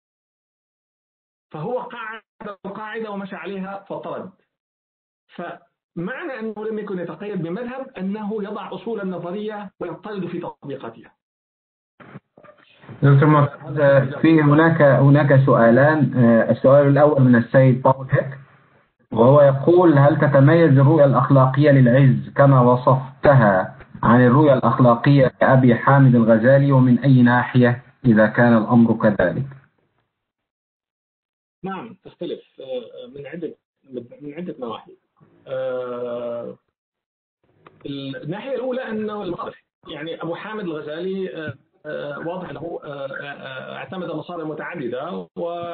فهو قاعدة قاعدة ومشى عليها فطرد. فمعنى أنه لم يكن يتقيد بمذهب أنه يضع أصول النظرية ويضطرد في تطبيقاتها.
دكتور معتز، في هناك هناك سؤالان. السؤال الأول من السيد باوليك، وهو يقول: هل تتميز الرؤية الأخلاقية للعز كما وصفتها عن الرؤية الأخلاقية لأبي حامد الغزالي، ومن أي ناحية إذا كان الأمر كذلك؟
نعم، تختلف من عدة من عدة نواحي. الناحية الأولى أنه المصادر، يعني أبو حامد الغزالي واضح أنه اعتمد مصادر متعددة،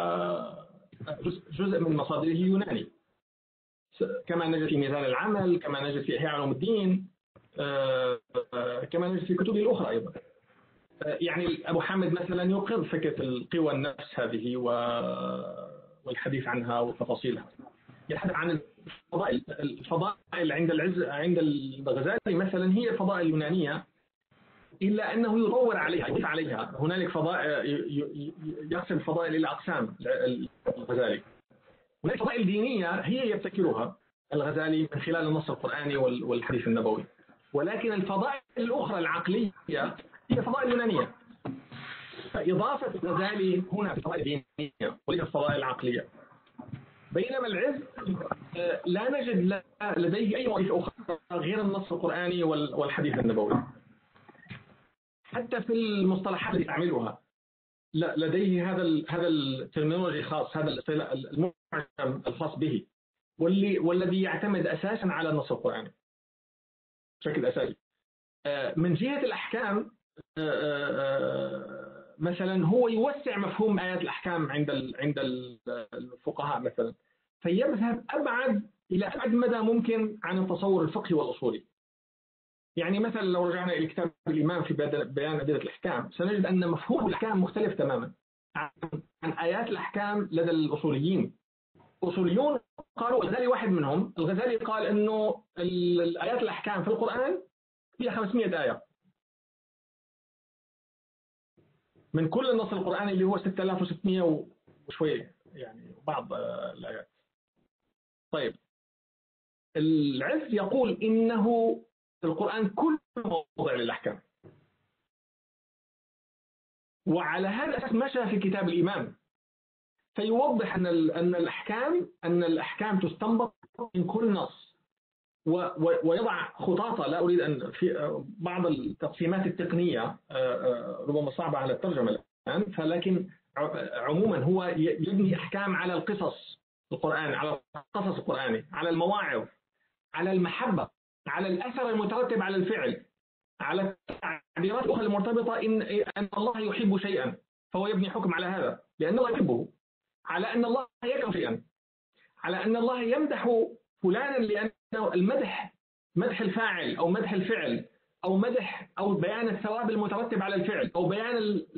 وجزء من مصادره يوناني كما نجد في ميزان العمل، كما نجد في إحياء علوم الدين، كما نجد في كتبه الأخرى أيضا. يعني أبو حامد مثلا يقر فكرة القوى النفس هذه والحديث عنها وتفاصيلها، يتحدث عن الفضائل. الفضائل عند العز عند الغزالي مثلا هي الفضائل اليونانية، إلا أنه يطور عليها، يضيف عليها. هنالك فضائل يقسم الفضائل إلى أقسام الغزالي. هناك فضائل دينية هي يبتكرها الغزالي من خلال النص القرآني والحديث النبوي، ولكن الفضائل الأخرى العقلية هي فضائل يونانية. فإضافة الغزالي هنا في الفضائل الدينية وليس الفضائل العقلية. بينما العز لا نجد لديه أي وظيفة أخرى غير النص القرآني والحديث النبوي. حتى في المصطلحات اللي يستعملها لديه هذا ال هذا الترمينولوجي خاص، هذا المعجم الخاص به، واللي والذي يعتمد أساسا على النص القرآني بشكل أساسي. من جهة الأحكام مثلا هو يوسع مفهوم آيات الأحكام عند عند الفقهاء مثلا، فيذهب أبعد إلى أبعد مدى ممكن عن التصور الفقهي والأصولي. يعني مثلا لو رجعنا إلى كتاب الإمام في بيان أدلة الأحكام، سنجد أن مفهوم الأحكام مختلف تماما عن آيات الأحكام لدى الأصوليين. الأصوليون قالوا، الغزالي واحد منهم، الغزالي قال أنه الآيات الأحكام في القرآن هي خمسمائة آية من كل النص القرآني اللي هو ستة آلاف وستمائة وشوية، يعني بعض الآيات. طيب العز يقول إنه القرآن كله موضع للأحكام، وعلى هذا الأساس مشى في كتاب الإمام فيوضح أن أن الأحكام أن الأحكام تستنبط من كل نص، ويضع خطاطة. لا أريد أن في بعض التقسيمات التقنية ربما صعبة على الترجمة الآن، فلكن عموما هو يبني أحكام على القصص القرآن، على القصص القرآني، على المواعظ، على المحبة، على الأثر المترتب على الفعل، على التعبيرات الأخرى المرتبطة إن أن الله يحب شيئا فهو يبني حكم على هذا لأن الله يحبه، على أن الله يكره شيئا، على أن الله يمدح فلانا لأنه المدح مدح الفاعل أو مدح الفعل أو مدح أو بيان الثواب المترتب على الفعل أو بيان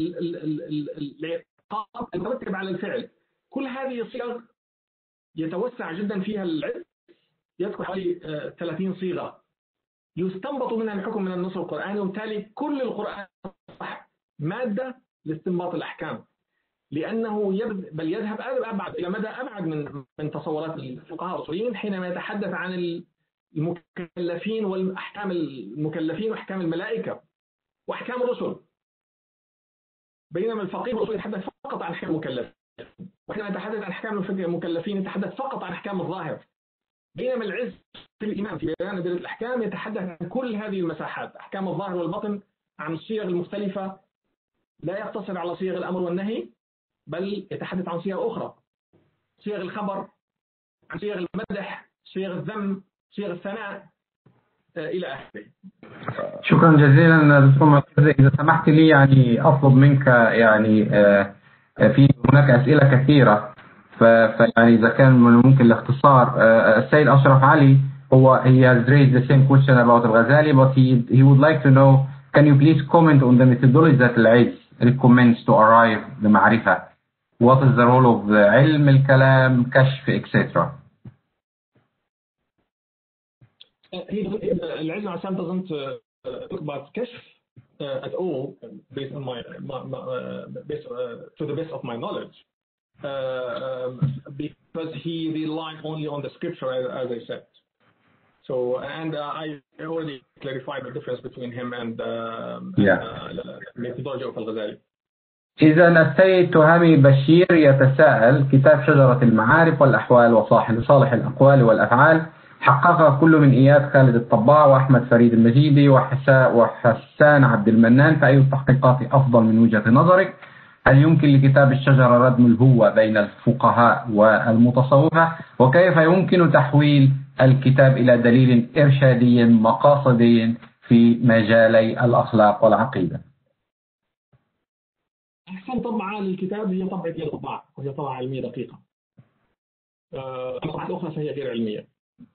العقاب المترتب على الفعل. كل هذه الصيغ يتوسع جدا فيها العلم، يذكر حوالي ثلاثين صيغة يستنبط منها الحكم من النص القرآني، وبالتالي كل القرآن صح مادة لاستنباط الأحكام، لأنه يبد بل يذهب أبعد إلى مدى أبعد من من تصورات الفقهاء الأصوليين حينما يتحدث عن المكلفين والأحكام المكلفين وأحكام الملائكة وأحكام الرسل، بينما الفقيه الأصولي يتحدث فقط عن أحكام المكلفين، وحينما يتحدث عن أحكام المكلفين يتحدث فقط عن أحكام الظاهر. بينما العز في الإمام في بيان أدلة الأحكام يتحدث عن كل هذه المساحات، أحكام الظاهر والبطن، عن الصيغ المختلفة، لا يقتصر على صيغ الأمر والنهي بل يتحدث عن صيغ أخرى، صيغ الخبر، عن صيغ المدح، صيغ الذم، صيغ الثناء إلى آخره.
شكرا جزيلا دكتور معتز. إذا سمحت لي يعني أطلب منك يعني في هناك أسئلة كثيرة، فيعني إذا كان ممكن الاختصار. السيد أشرف علي هو he has raised the same question about Al-Ghazali, but he he would like to know, can you please comment on the methodology that Al-Izz recommends to arrive the معرفة? What is the role of the علم الكلام, كشف, et cetera?
Al-Izz Assam doesn't uh, talk about kashf uh, at all, based on my, my, my uh, based, uh, to the best of my knowledge, uh, um, because he relied only on the scripture, as, as I said. So, and uh, I already clarified the difference between him and uh,
yeah.
uh, methodology of Al-Ghazali.
إذا السيد تهامي بشير يتساءل: كتاب شجرة المعارف والأحوال وصالح صالح الأقوال والأفعال حققه كل من إياد خالد الطباع وأحمد فريد المجيدي وحسان عبد المنان، فأي التحقيقات أفضل من وجهة نظرك؟ هل يمكن لكتاب الشجرة ردم الهوة بين الفقهاء والمتصوفة؟ وكيف يمكن تحويل الكتاب إلى دليل إرشادي مقاصدي في مجالي الأخلاق والعقيدة؟
أحسن طبعة للكتاب هي طبعة الطباعة، وهي طبعة علمية دقيقة. الطبعات الأخرى فهي غير علمية.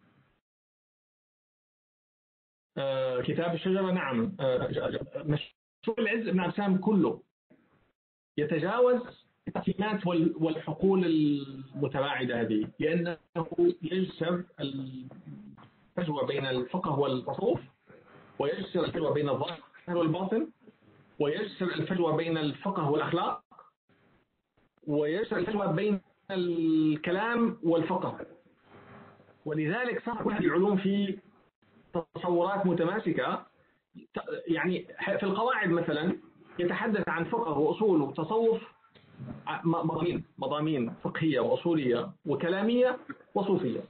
كتاب الشجرة نعم، مشروع العز بن عبد السلام كله يتجاوز التقسيمات والحقول المتباعدة هذه، لأنه يجسر الفجوة بين الفقه والتصوف، ويجسر الفجوة بين الظاهر والباطن، ويجسر الفجوة بين الفقه والأخلاق، ويجسر الفجوة بين الكلام والفقه. ولذلك صار كل هذه العلوم في تصورات متماسكة. يعني في القواعد مثلا يتحدث عن فقه وأصول وتصوف، مضامين مضامين فقهية وأصولية وكلامية وصوفية.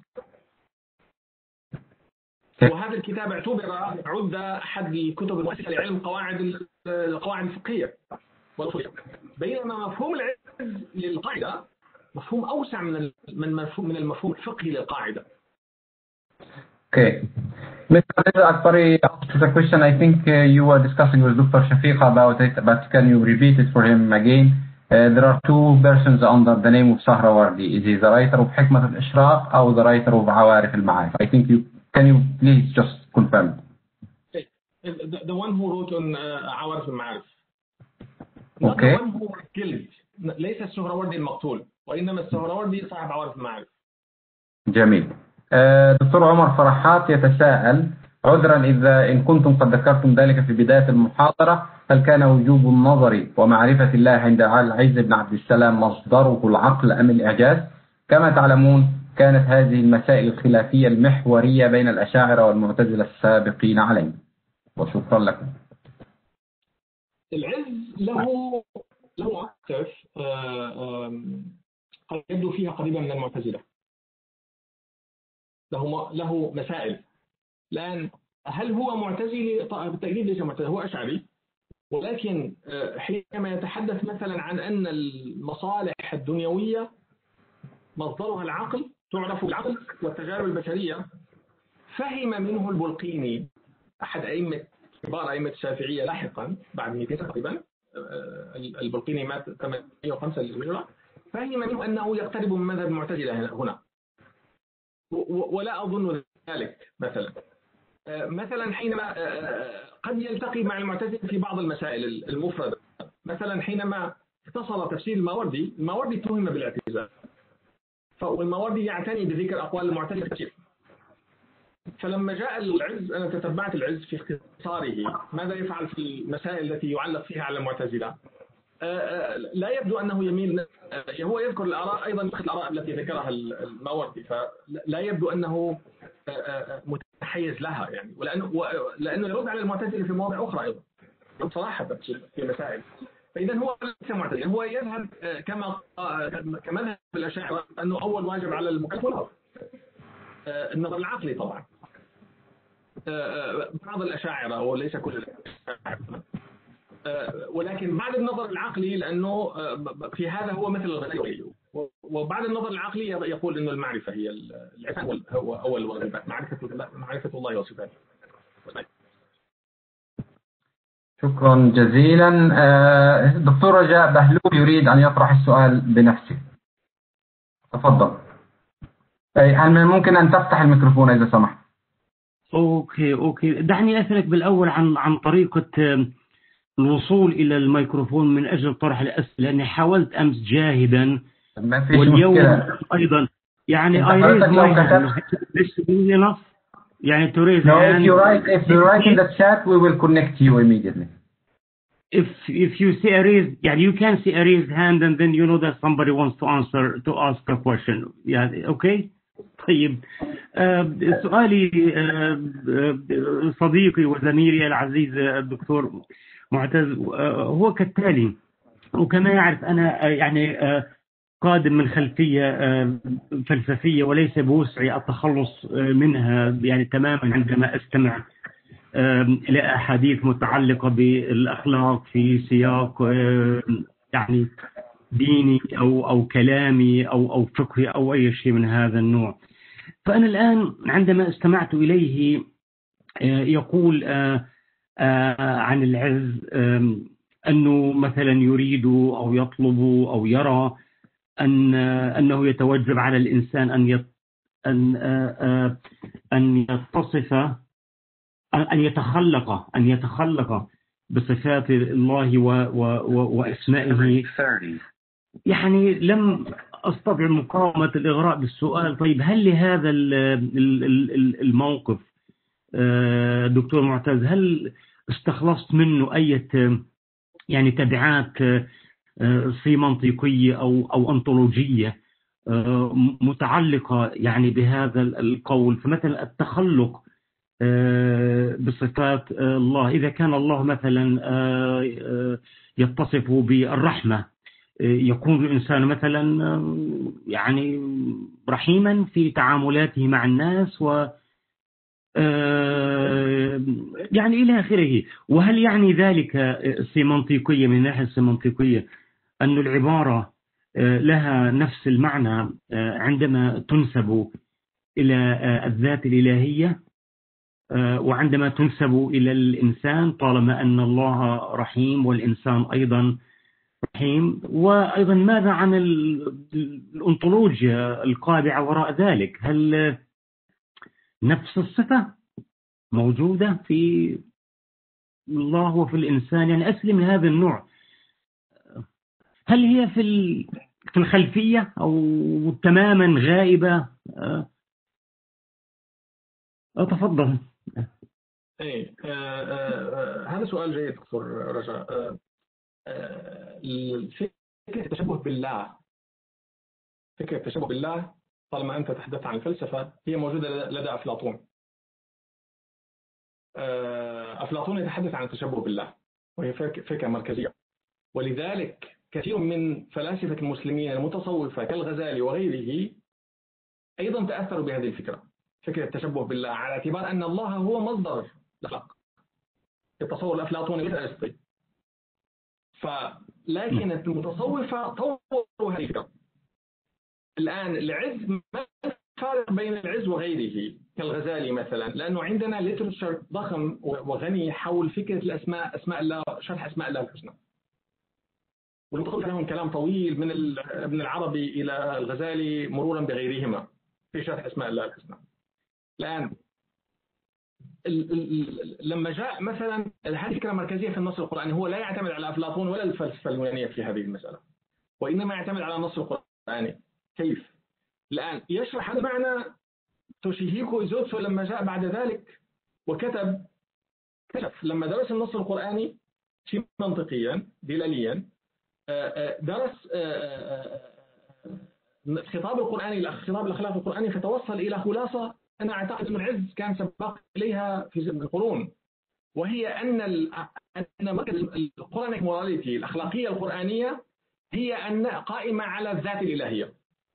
وهذا الكتاب اعتبر عد أحد الكتب المؤسسة لعلم قواعد القواعد الفقهية والأصولية، بينما مفهوم العز للقاعدة مفهوم أوسع من من مفهوم من المفهوم الفقهي للقاعدة.
Okay. Mister Reza Akbari asked a question. I think uh, you were discussing with Doctor Shafiq about it, but can you repeat it for him again? Uh, there are two persons under the name of Sahrawardi. Is he the writer of Hikmat al-Ishraq or the writer of Awarif al-Ma'arif? I think you can you please just confirm?
The, the one who wrote on uh, Awarif al-Ma'arif.
Okay.
The one who was killed. ليس السهروردي المقتول، وإنما السهروردي صاحب عوارف المعارف.
جميل. دكتور عمر فرحات يتساءل: عذرا إذا إن كنتم قد ذكرتم ذلك في بداية المحاضرة، هل كان وجوب النظر ومعرفة الله عند العز بن عبد السلام مصدره العقل أم الإعجاز؟ كما تعلمون كانت هذه المسائل الخلافية المحورية بين الأشاعرة والمعتزلة السابقين علينا. وشكرا لكم.
العز له له مواقف قد يبدو فيها قريبا من المعتزلة، له له مسائل. الآن هل هو معتزلي؟ بالتأكيد ليس معتزلي، هو أشعري، ولكن حينما يتحدث مثلا عن أن المصالح الدنيوية مصدرها العقل، تعرف العقل والتجارب البشرية، فهم منه البلقيني أحد أئمة كبار أئمة الشافعية لاحقا بعد مئتين تقريبا، البلقيني مات ثمانمئة وخمسة للهجرة، فهم منه أنه يقترب من مذهب المعتزلة هنا، ولا أظن ذلك. مثلا مثلا حينما قد يلتقي مع المعتزلة في بعض المسائل المفردة، مثلا حينما اتصل تفسير الماوردي، الماوردي اتهم بالاعتزال، والماوردي يعتني بذكر أقوال المعتزلة في التفسير. فلما جاء العز أنا تتبعت العز في اختصاره ماذا يفعل في المسائل التي يعلق فيها على المعتزلة. لا يبدو أنه يميل، هو يذكر الآراء أيضا مثل الآراء التي ذكرها الماوردي، فلا يبدو أنه متحيز لها يعني، ولأنه لأنه يرد على المعتزلة في مواضع أخرى أيضا بصراحة في مسائل. فإذا هو ليس معتزلي، هو يذهب كما كمذهب الأشاعرة أنه أول واجب على المكلف النظر النظر العقلي طبعا. بعض الأشاعرة وليس كل الأشاعرة، ولكن بعد النظر العقلي، لأنه في هذا هو مثل الغزالي، وبعد النظر العقلي يقول أنه المعرفة هي العلم هو أول واجبات، معرفة معرفة الله وصفاته.
شكرا جزيلا. دكتور رجاء بهلول يريد أن يطرح السؤال بنفسه، تفضل. هل ممكن أن تفتح الميكروفون إذا سمحت؟
أوكي أوكي دعني أسألك بالأول عن عن طريقة الوصول إلى الميكروفون من أجل طرح الأسئلة، لأني حاولت أمس جاهدا
ما فيش
واليوم
مشكلة.
أيضا. يعني
انت
I raise
حضرتك لو
my hand.
كتبت
This is enough. يعني to raise
no if
hand.
you write if you write in the chat we will connect you immediately.
If if you see a raise, يعني you can see a raised hand and then you know that somebody wants to answer to ask a question. يعني أوكي. طيب آه سؤالي آه صديقي وزميلي العزيز الدكتور معتز آه هو كالتالي. وكما يعرف أنا آه يعني آه قادم من خلفية آه فلسفية وليس بوسعي التخلص آه منها يعني تماما عندما أستمع آه إلى أحاديث متعلقة بالأخلاق في سياق آه يعني ديني أو أو كلامي أو أو فقهي أو أي شيء من هذا النوع. فأنا الآن عندما استمعت إليه يقول عن العز أنه مثلا يريد أو يطلب أو يرى أن أنه يتوجب على الإنسان أن أن أن يتصف أن يتخلق أن يتخلق بصفات الله وأسمائه. يعني لم أستطع مقاومة الإغراء بالسؤال. طيب هل لهذا الموقف دكتور معتز هل استخلصت منه أي يعني تبعات سيمانطيقية أو أو أنطولوجية متعلقة يعني بهذا القول؟ فمثلا التخلق بصفات الله، إذا كان الله مثلا يتصف بالرحمة يكون الإنسان مثلا يعني رحيما في تعاملاته مع الناس و يعني إلى آخره. وهل يعني ذلك سيمانطيقية من الناحية السيمانطيقية أن العبارة لها نفس المعنى عندما تنسب إلى الذات الإلهية وعندما تنسب إلى الإنسان طالما أن الله رحيم والإنسان أيضا رحيم؟ وأيضا ماذا عن الأنطولوجيا القابعة وراء ذلك؟ هل نفس الصفة موجودة في الله وفي الإنسان؟ يعني أسئلة من هذا النوع هل هي في في الخلفية أو تماما غائبة؟ أتفضل.
إيه آه آه هذا سؤال جيد دكتور رجاء. آه آه فكرة التشبه بالله فكرة التشبه بالله طالما أنت تحدثت عن الفلسفة هي موجودة لدى أفلاطون. أفلاطون يتحدث عن التشبه بالله وهي فكرة مركزية، ولذلك كثير من فلاسفة المسلمين المتصوفة كالغزالي وغيره أيضا تأثروا بهذه الفكرة، فكرة التشبه بالله، على اعتبار أن الله هو مصدر الأخلاق. التصور الأفلاطوني غير أرسطي. فلكن المتصوفة طوروا هذه الفكرة. الآن العز ما الفارق بين العز وغيره كالغزالي مثلا؟ لأنه عندنا ليترشر ضخم وغني حول فكرة الأسماء، أسماء الله، شرح أسماء الله الحسنى. والمتصوفة لهم كلام طويل من ابن العربي إلى الغزالي مرورا بغيرهما في شرح أسماء الله الحسنى. الآن لما جاء مثلا هذه فكرة مركزية في النص القرآني، هو لا يعتمد على أفلاطون ولا الفلسفة اليونانية في هذه المسألة، وإنما يعتمد على النص القرآني. كيف؟ الآن يشرح هذا معنى توشيهيكو إيزوتسو لما جاء بعد ذلك وكتب، اكتشف لما درس النص القرآني شيء منطقيا دلاليا، درس الخطاب القرآني الخطاب الأخلاق القرآني، فتوصل إلى خلاصة أنا أعتقد أن العز كان سباق إليها في القرون، وهي أن أن مركز القرآنيك موراليتي الأخلاقية القرآنية هي أن قائمة على الذات الإلهية.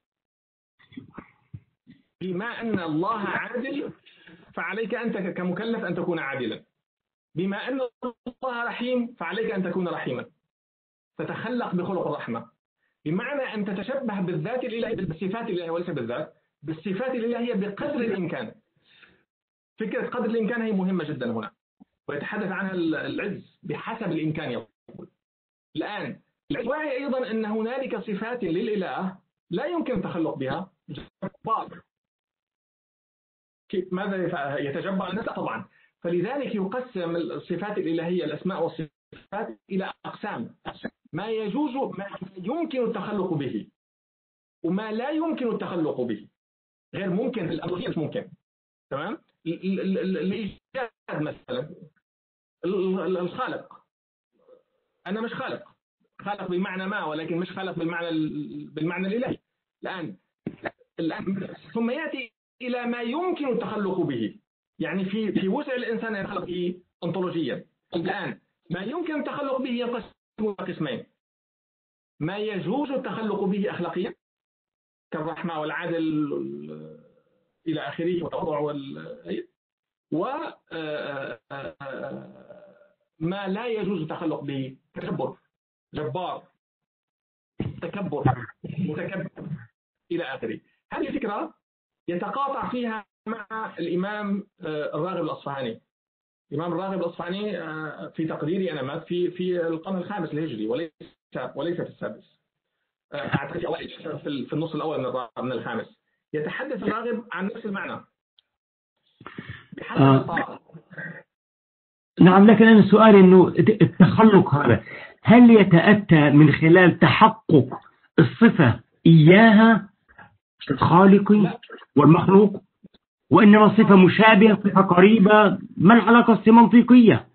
بما أن الله عادل فعليك أنت كمكلف أن تكون عادلا. بما أن الله رحيم فعليك أن تكون رحيما، تتخلق بخلق الرحمة. بمعنى أن تتشبه بالذات الإلهية، بالصفات الإلهية وليس بالذات، بالصفات الإلهية بقدر الإمكان. فكرة قدر الإمكان هي مهمة جدا هنا، ويتحدث عنها العز بحسب الإمكان يقول. الآن العز واعي أيضا أن هنالك صفات للإله لا يمكن التخلق بها، جبار ماذا يتجبر الناس؟ طبعا. فلذلك يقسم الصفات الإلهية الأسماء والصفات إلى أقسام، ما يجوز ما يمكن التخلق به وما لا يمكن التخلق به. غير ممكن في الألوهية مش ممكن. تمام. الإيجاد مثلا، الخالق، أنا مش خالق، خالق بمعنى ما، ولكن مش خالق بالمعنى بالمعنى الإلهي. الآن الآن ثم يأتي إلى ما يمكن التخلق به، يعني في في وسع الإنسان يتخلق به أنطولوجيا. الآن ما يمكن التخلق به ينقسم إلى قسمين: ما يجوز التخلق به أخلاقيا كالرحمة والعدل إلى آخره والتواضع وال وما لا يجوز التخلق به تكبر، جبار، تكبر، متكبر إلى آخره. هذه الفكرة يتقاطع فيها مع الإمام الراغب الأصفهاني. الإمام الراغب الأصفهاني في تقديري أنا مات في في القرن الخامس الهجري وليس وليس في السادس، أعتقد في في النص الأول من من الخامس. يتحدث الراغب عن نفس المعنى بحسب الطاقة.
نعم، لكن أنا سؤالي إنه التخلق هذا هل يتأتى من خلال تحقق الصفة إياها الخالق والمخلوق، وإنما صفة مشابهة، صفة قريبة؟ ما العلاقة السيمانتيقية؟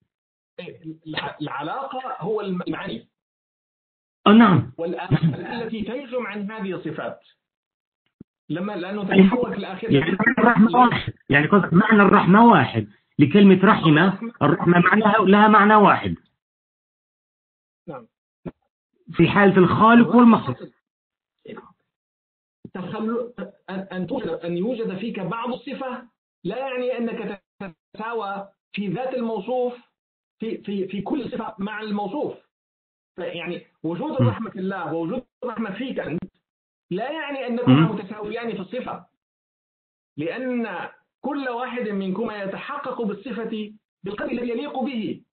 العلاقة هو المعاني.
آه نعم.
والآن التي تنجم عن هذه الصفات لما لأنه تتحول في الآخر
يعني الرحمة واحد، يعني قصدك معنى الرحمة واحد لكلمة رحمة، الرحمة معناها لها معنى واحد.
نعم.
في حالة الخالق والمخلوق
تخلق أن توجد أن يوجد فيك بعض الصفة لا يعني أنك تتساوى في ذات الموصوف في في في كل صفة مع الموصوف. يعني وجود الرحمة في الله ووجود الرحمة فيك أنت لا يعني أنكما متساويان في الصفة، لأن كل واحد منكما يتحقق بالصفة بالقدر الذي يليق به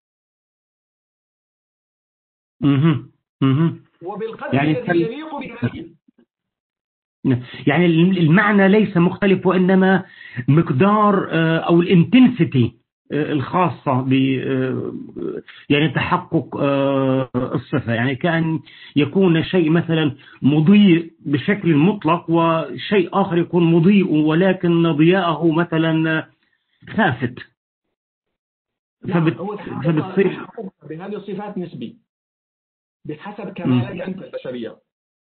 وبالقدر
يعني
الذي يليق به.
يعني المعنى ليس مختلف، وإنما مقدار أو الانتنسيتي الخاصة ب يعني تحقق الصفة. يعني كأن يكون شيء مثلا مضيء بشكل مطلق وشيء آخر يكون مضيء ولكن ضياءه مثلا خافت.
فبت... فبتصير بهذه الصفات نسبي بحسب كمالك أنت البشرية.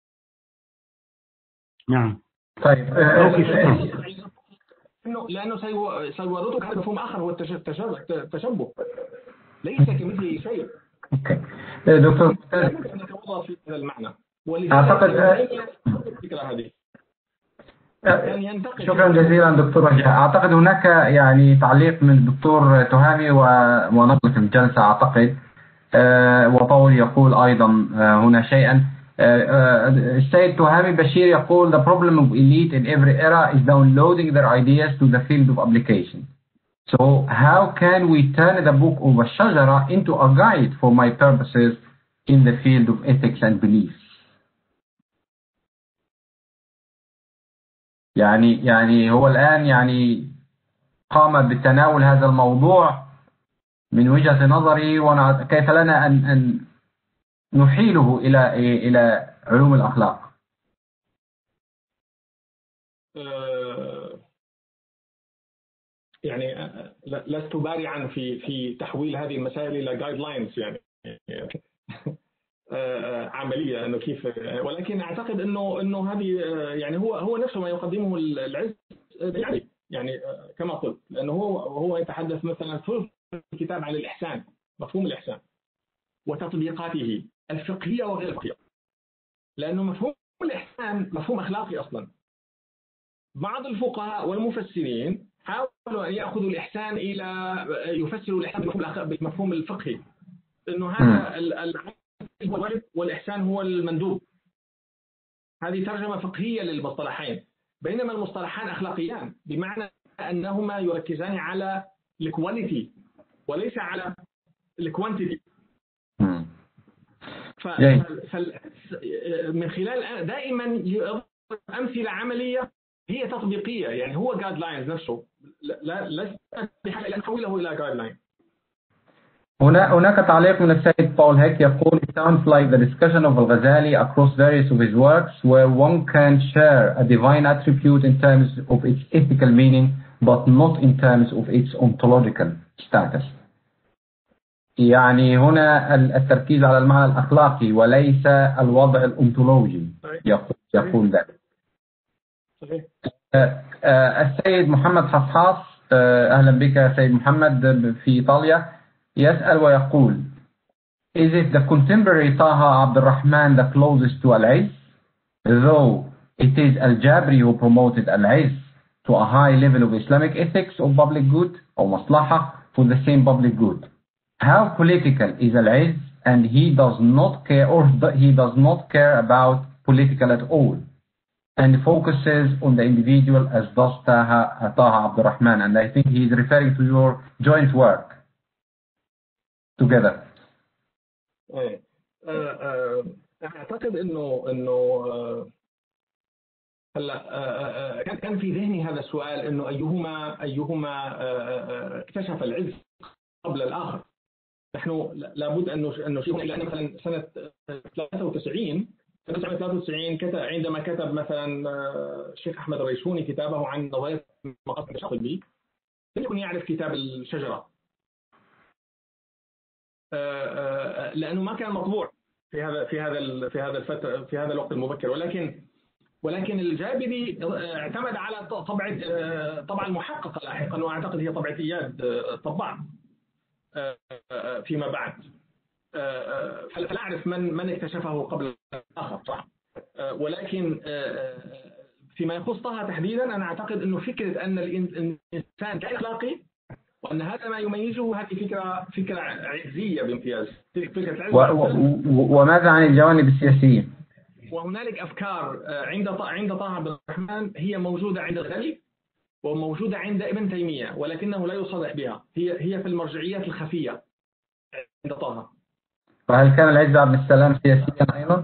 نعم.
طيب
لأنه لأنه سيورطك هذا مفهوم آخر هو التشبه، ليس كمثله شيء.
اوكي دكتور،
يمكن أن نتوظف في هذا المعنى،
أعتقد
الفكرة هذه.
شكرا جزيلا دكتور رجاء. أعتقد هناك يعني تعليق من الدكتور تهامي ونقلة الجلسة أعتقد، وطول يقول أيضا هنا شيئا. السيد تهامي بشير يقول the problem of elite in every era is downloading their ideas to the field of application. So how can we turn the book of الشجرة into a guide for my purposes in the field of ethics and beliefs؟ يعني يعني هو الآن يعني قام بتناول هذا الموضوع من وجهة نظري، وكيف لنا أن أن نحيله إلى إلى علوم الأخلاق.
يعني لست بارعا في في تحويل هذه المسائل إلى جايد لاينز يعني عملية انه كيف، ولكن اعتقد انه انه هذه يعني هو هو نفسه ما يقدمه العز يعني يعني كما قلت، لانه هو هو يتحدث مثلا في الكتاب عن الإحسان، مفهوم الإحسان وتطبيقاته الفقهية وغير الفقهية، لأنه مفهوم الإحسان مفهوم أخلاقي أصلا. بعض الفقهاء والمفسرين حاولوا أن يأخذوا الإحسان إلى يفسروا الإحسان بالمفهوم الفقهي، إنه هذا العمل هو الواجب والإحسان هو المندوب. هذه ترجمة فقهية للمصطلحين، بينما المصطلحان أخلاقيان بمعنى أنهما يركزان على الكواليتي وليس على الكوانتيتي. من خلال دائما أمثلة عملية هي تطبيقية، يعني هو جايد لاينز نفسه، لا لسنا بحاجة إلى أن نحوله إلى جايد لاين.
هنا هناك تعليق من السيد بول هيك يقول it sounds like the discussion of Al-Ghazali across various of his works where one can share a divine attribute in terms of its ethical meaning but not in terms of its ontological status. يعني هنا التركيز على المعنى الأخلاقي وليس الوضع الأنتولوجي. يقول يقول ذلك.
صحيح.
السيد محمد حصحاص، أهلا بك يا سيد محمد في إيطاليا، يسأل ويقول Is it the contemporary Taha Abd al-Rahman the closest to Al-Izz, though it is Al-Jabri who promoted Al-Izz to a high level of Islamic ethics or public good or maslaha for the same public good? How political is Al-Izz, and he does not care, or he does not care about political at all, and focuses on the individual as does Taha, Taha Abd al-Rahman. And I think he is referring to your joint work together.
ايه اعتقد انه انه هلا كان كان في ذهني هذا السؤال، انه ايهما ايهما اكتشف العز قبل الاخر. نحن لابد انه انه شيء، لان مثلا سنه ثلاثة وتسعين سنه ثلاثة وتسعين كتب عندما كتب مثلا الشيخ احمد الريسوني كتابه عن نظريه مقاصد الشخص البي، لم يكن يعرف كتاب الشجره لانه ما كان مطبوع في هذا في هذا في هذا الفتره في هذا الوقت المبكر. ولكن ولكن الجابري اعتمد على طبعه طبعا محققه لاحقا، واعتقد هي طبعه اياد طباع فيما بعد. فلا اعرف من من اكتشفه قبل الاخر صح. ولكن فيما يخص طه تحديدا، انا اعتقد انه فكره ان الانسان كائن اخلاقي وأن هذا ما يميزه، هذه فكرة فكرة عزية بامتياز. فكرة
و... وماذا عن الجوانب السياسية؟
وهنالك أفكار عند عند طه عبد الرحمن هي موجودة عند الغزالي وموجودة عند ابن تيمية، ولكنه لا يصرح بها. هي هي في المرجعيات الخفية عند طه.
وهل كان العز عبد السلام سياسيا أيضا؟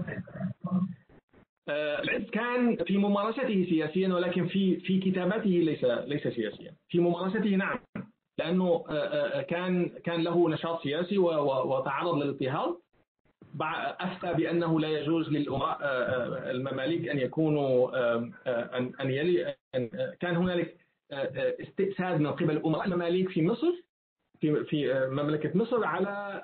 العز كان في ممارسته سياسيا، ولكن في في كتاباته ليس ليس سياسيا. في ممارسته نعم، لأنه كان كان له نشاط سياسي وتعرض للاضطهاد. أفتى بأنه لا يجوز للأمراء المماليك أن يكونوا أن أن يلي أن كان هنالك استئساد من قبل أمراء المماليك في مصر، في في مملكة مصر على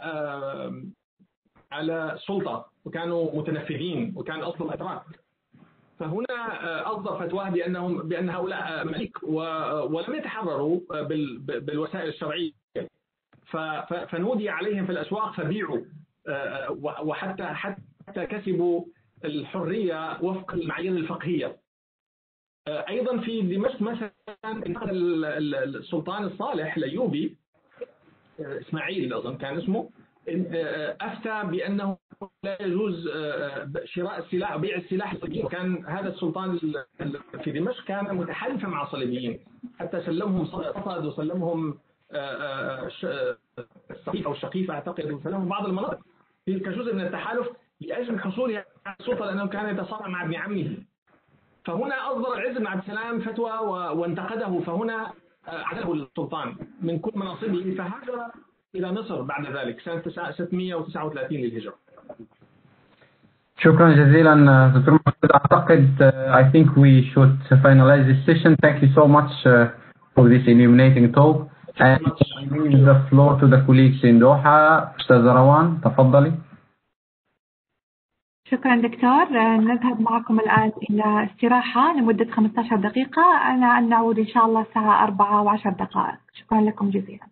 على سلطة، وكانوا متنفذين وكان أصل الأتراك. فهنا أصدر فتواه بأنهم بأن هؤلاء مماليك ولم يتحرروا بالوسائل الشرعية، فنودي عليهم في الأسواق فبيعوا، وحتى حتى كسبوا الحرية وفق المعايير الفقهية. أيضا في دمشق مثلا السلطان الصالح الأيوبي، إسماعيل أظن كان اسمه، أفتى بأنه لا يجوز شراء السلاح بيع السلاح للصليبيين. وكان هذا السلطان في دمشق كان متحالفا مع الصليبيين، حتى سلمهم صفد وسلمهم الصحيفة أو الشقيفة أعتقد، وسلمهم بعض المناطق كجزء من التحالف لأجل حصوله على السلطة، لأنه كان يتصارع مع ابن عمه. فهنا أصدر العز بن عبد السلام فتوى وانتقده، فهنا عزله السلطان من كل مناصبه، فهاجر إلى مصر بعد ذلك سنة ستمائة وتسعة وثلاثين للهجرة.
شكرا جزيلا دكتور محمد. أعتقد I think we should finalize this session. Thank you so much for this illuminating talk. And I leave the floor to the colleagues in Doha. أستاذة روان تفضلي.
شكرا دكتور. نذهب معكم الآن إلى استراحة لمدة خمسة عشر دقيقة، أنا نعود إن شاء الله الساعة أربعة وعشر دقائق. شكرا لكم جزيلا.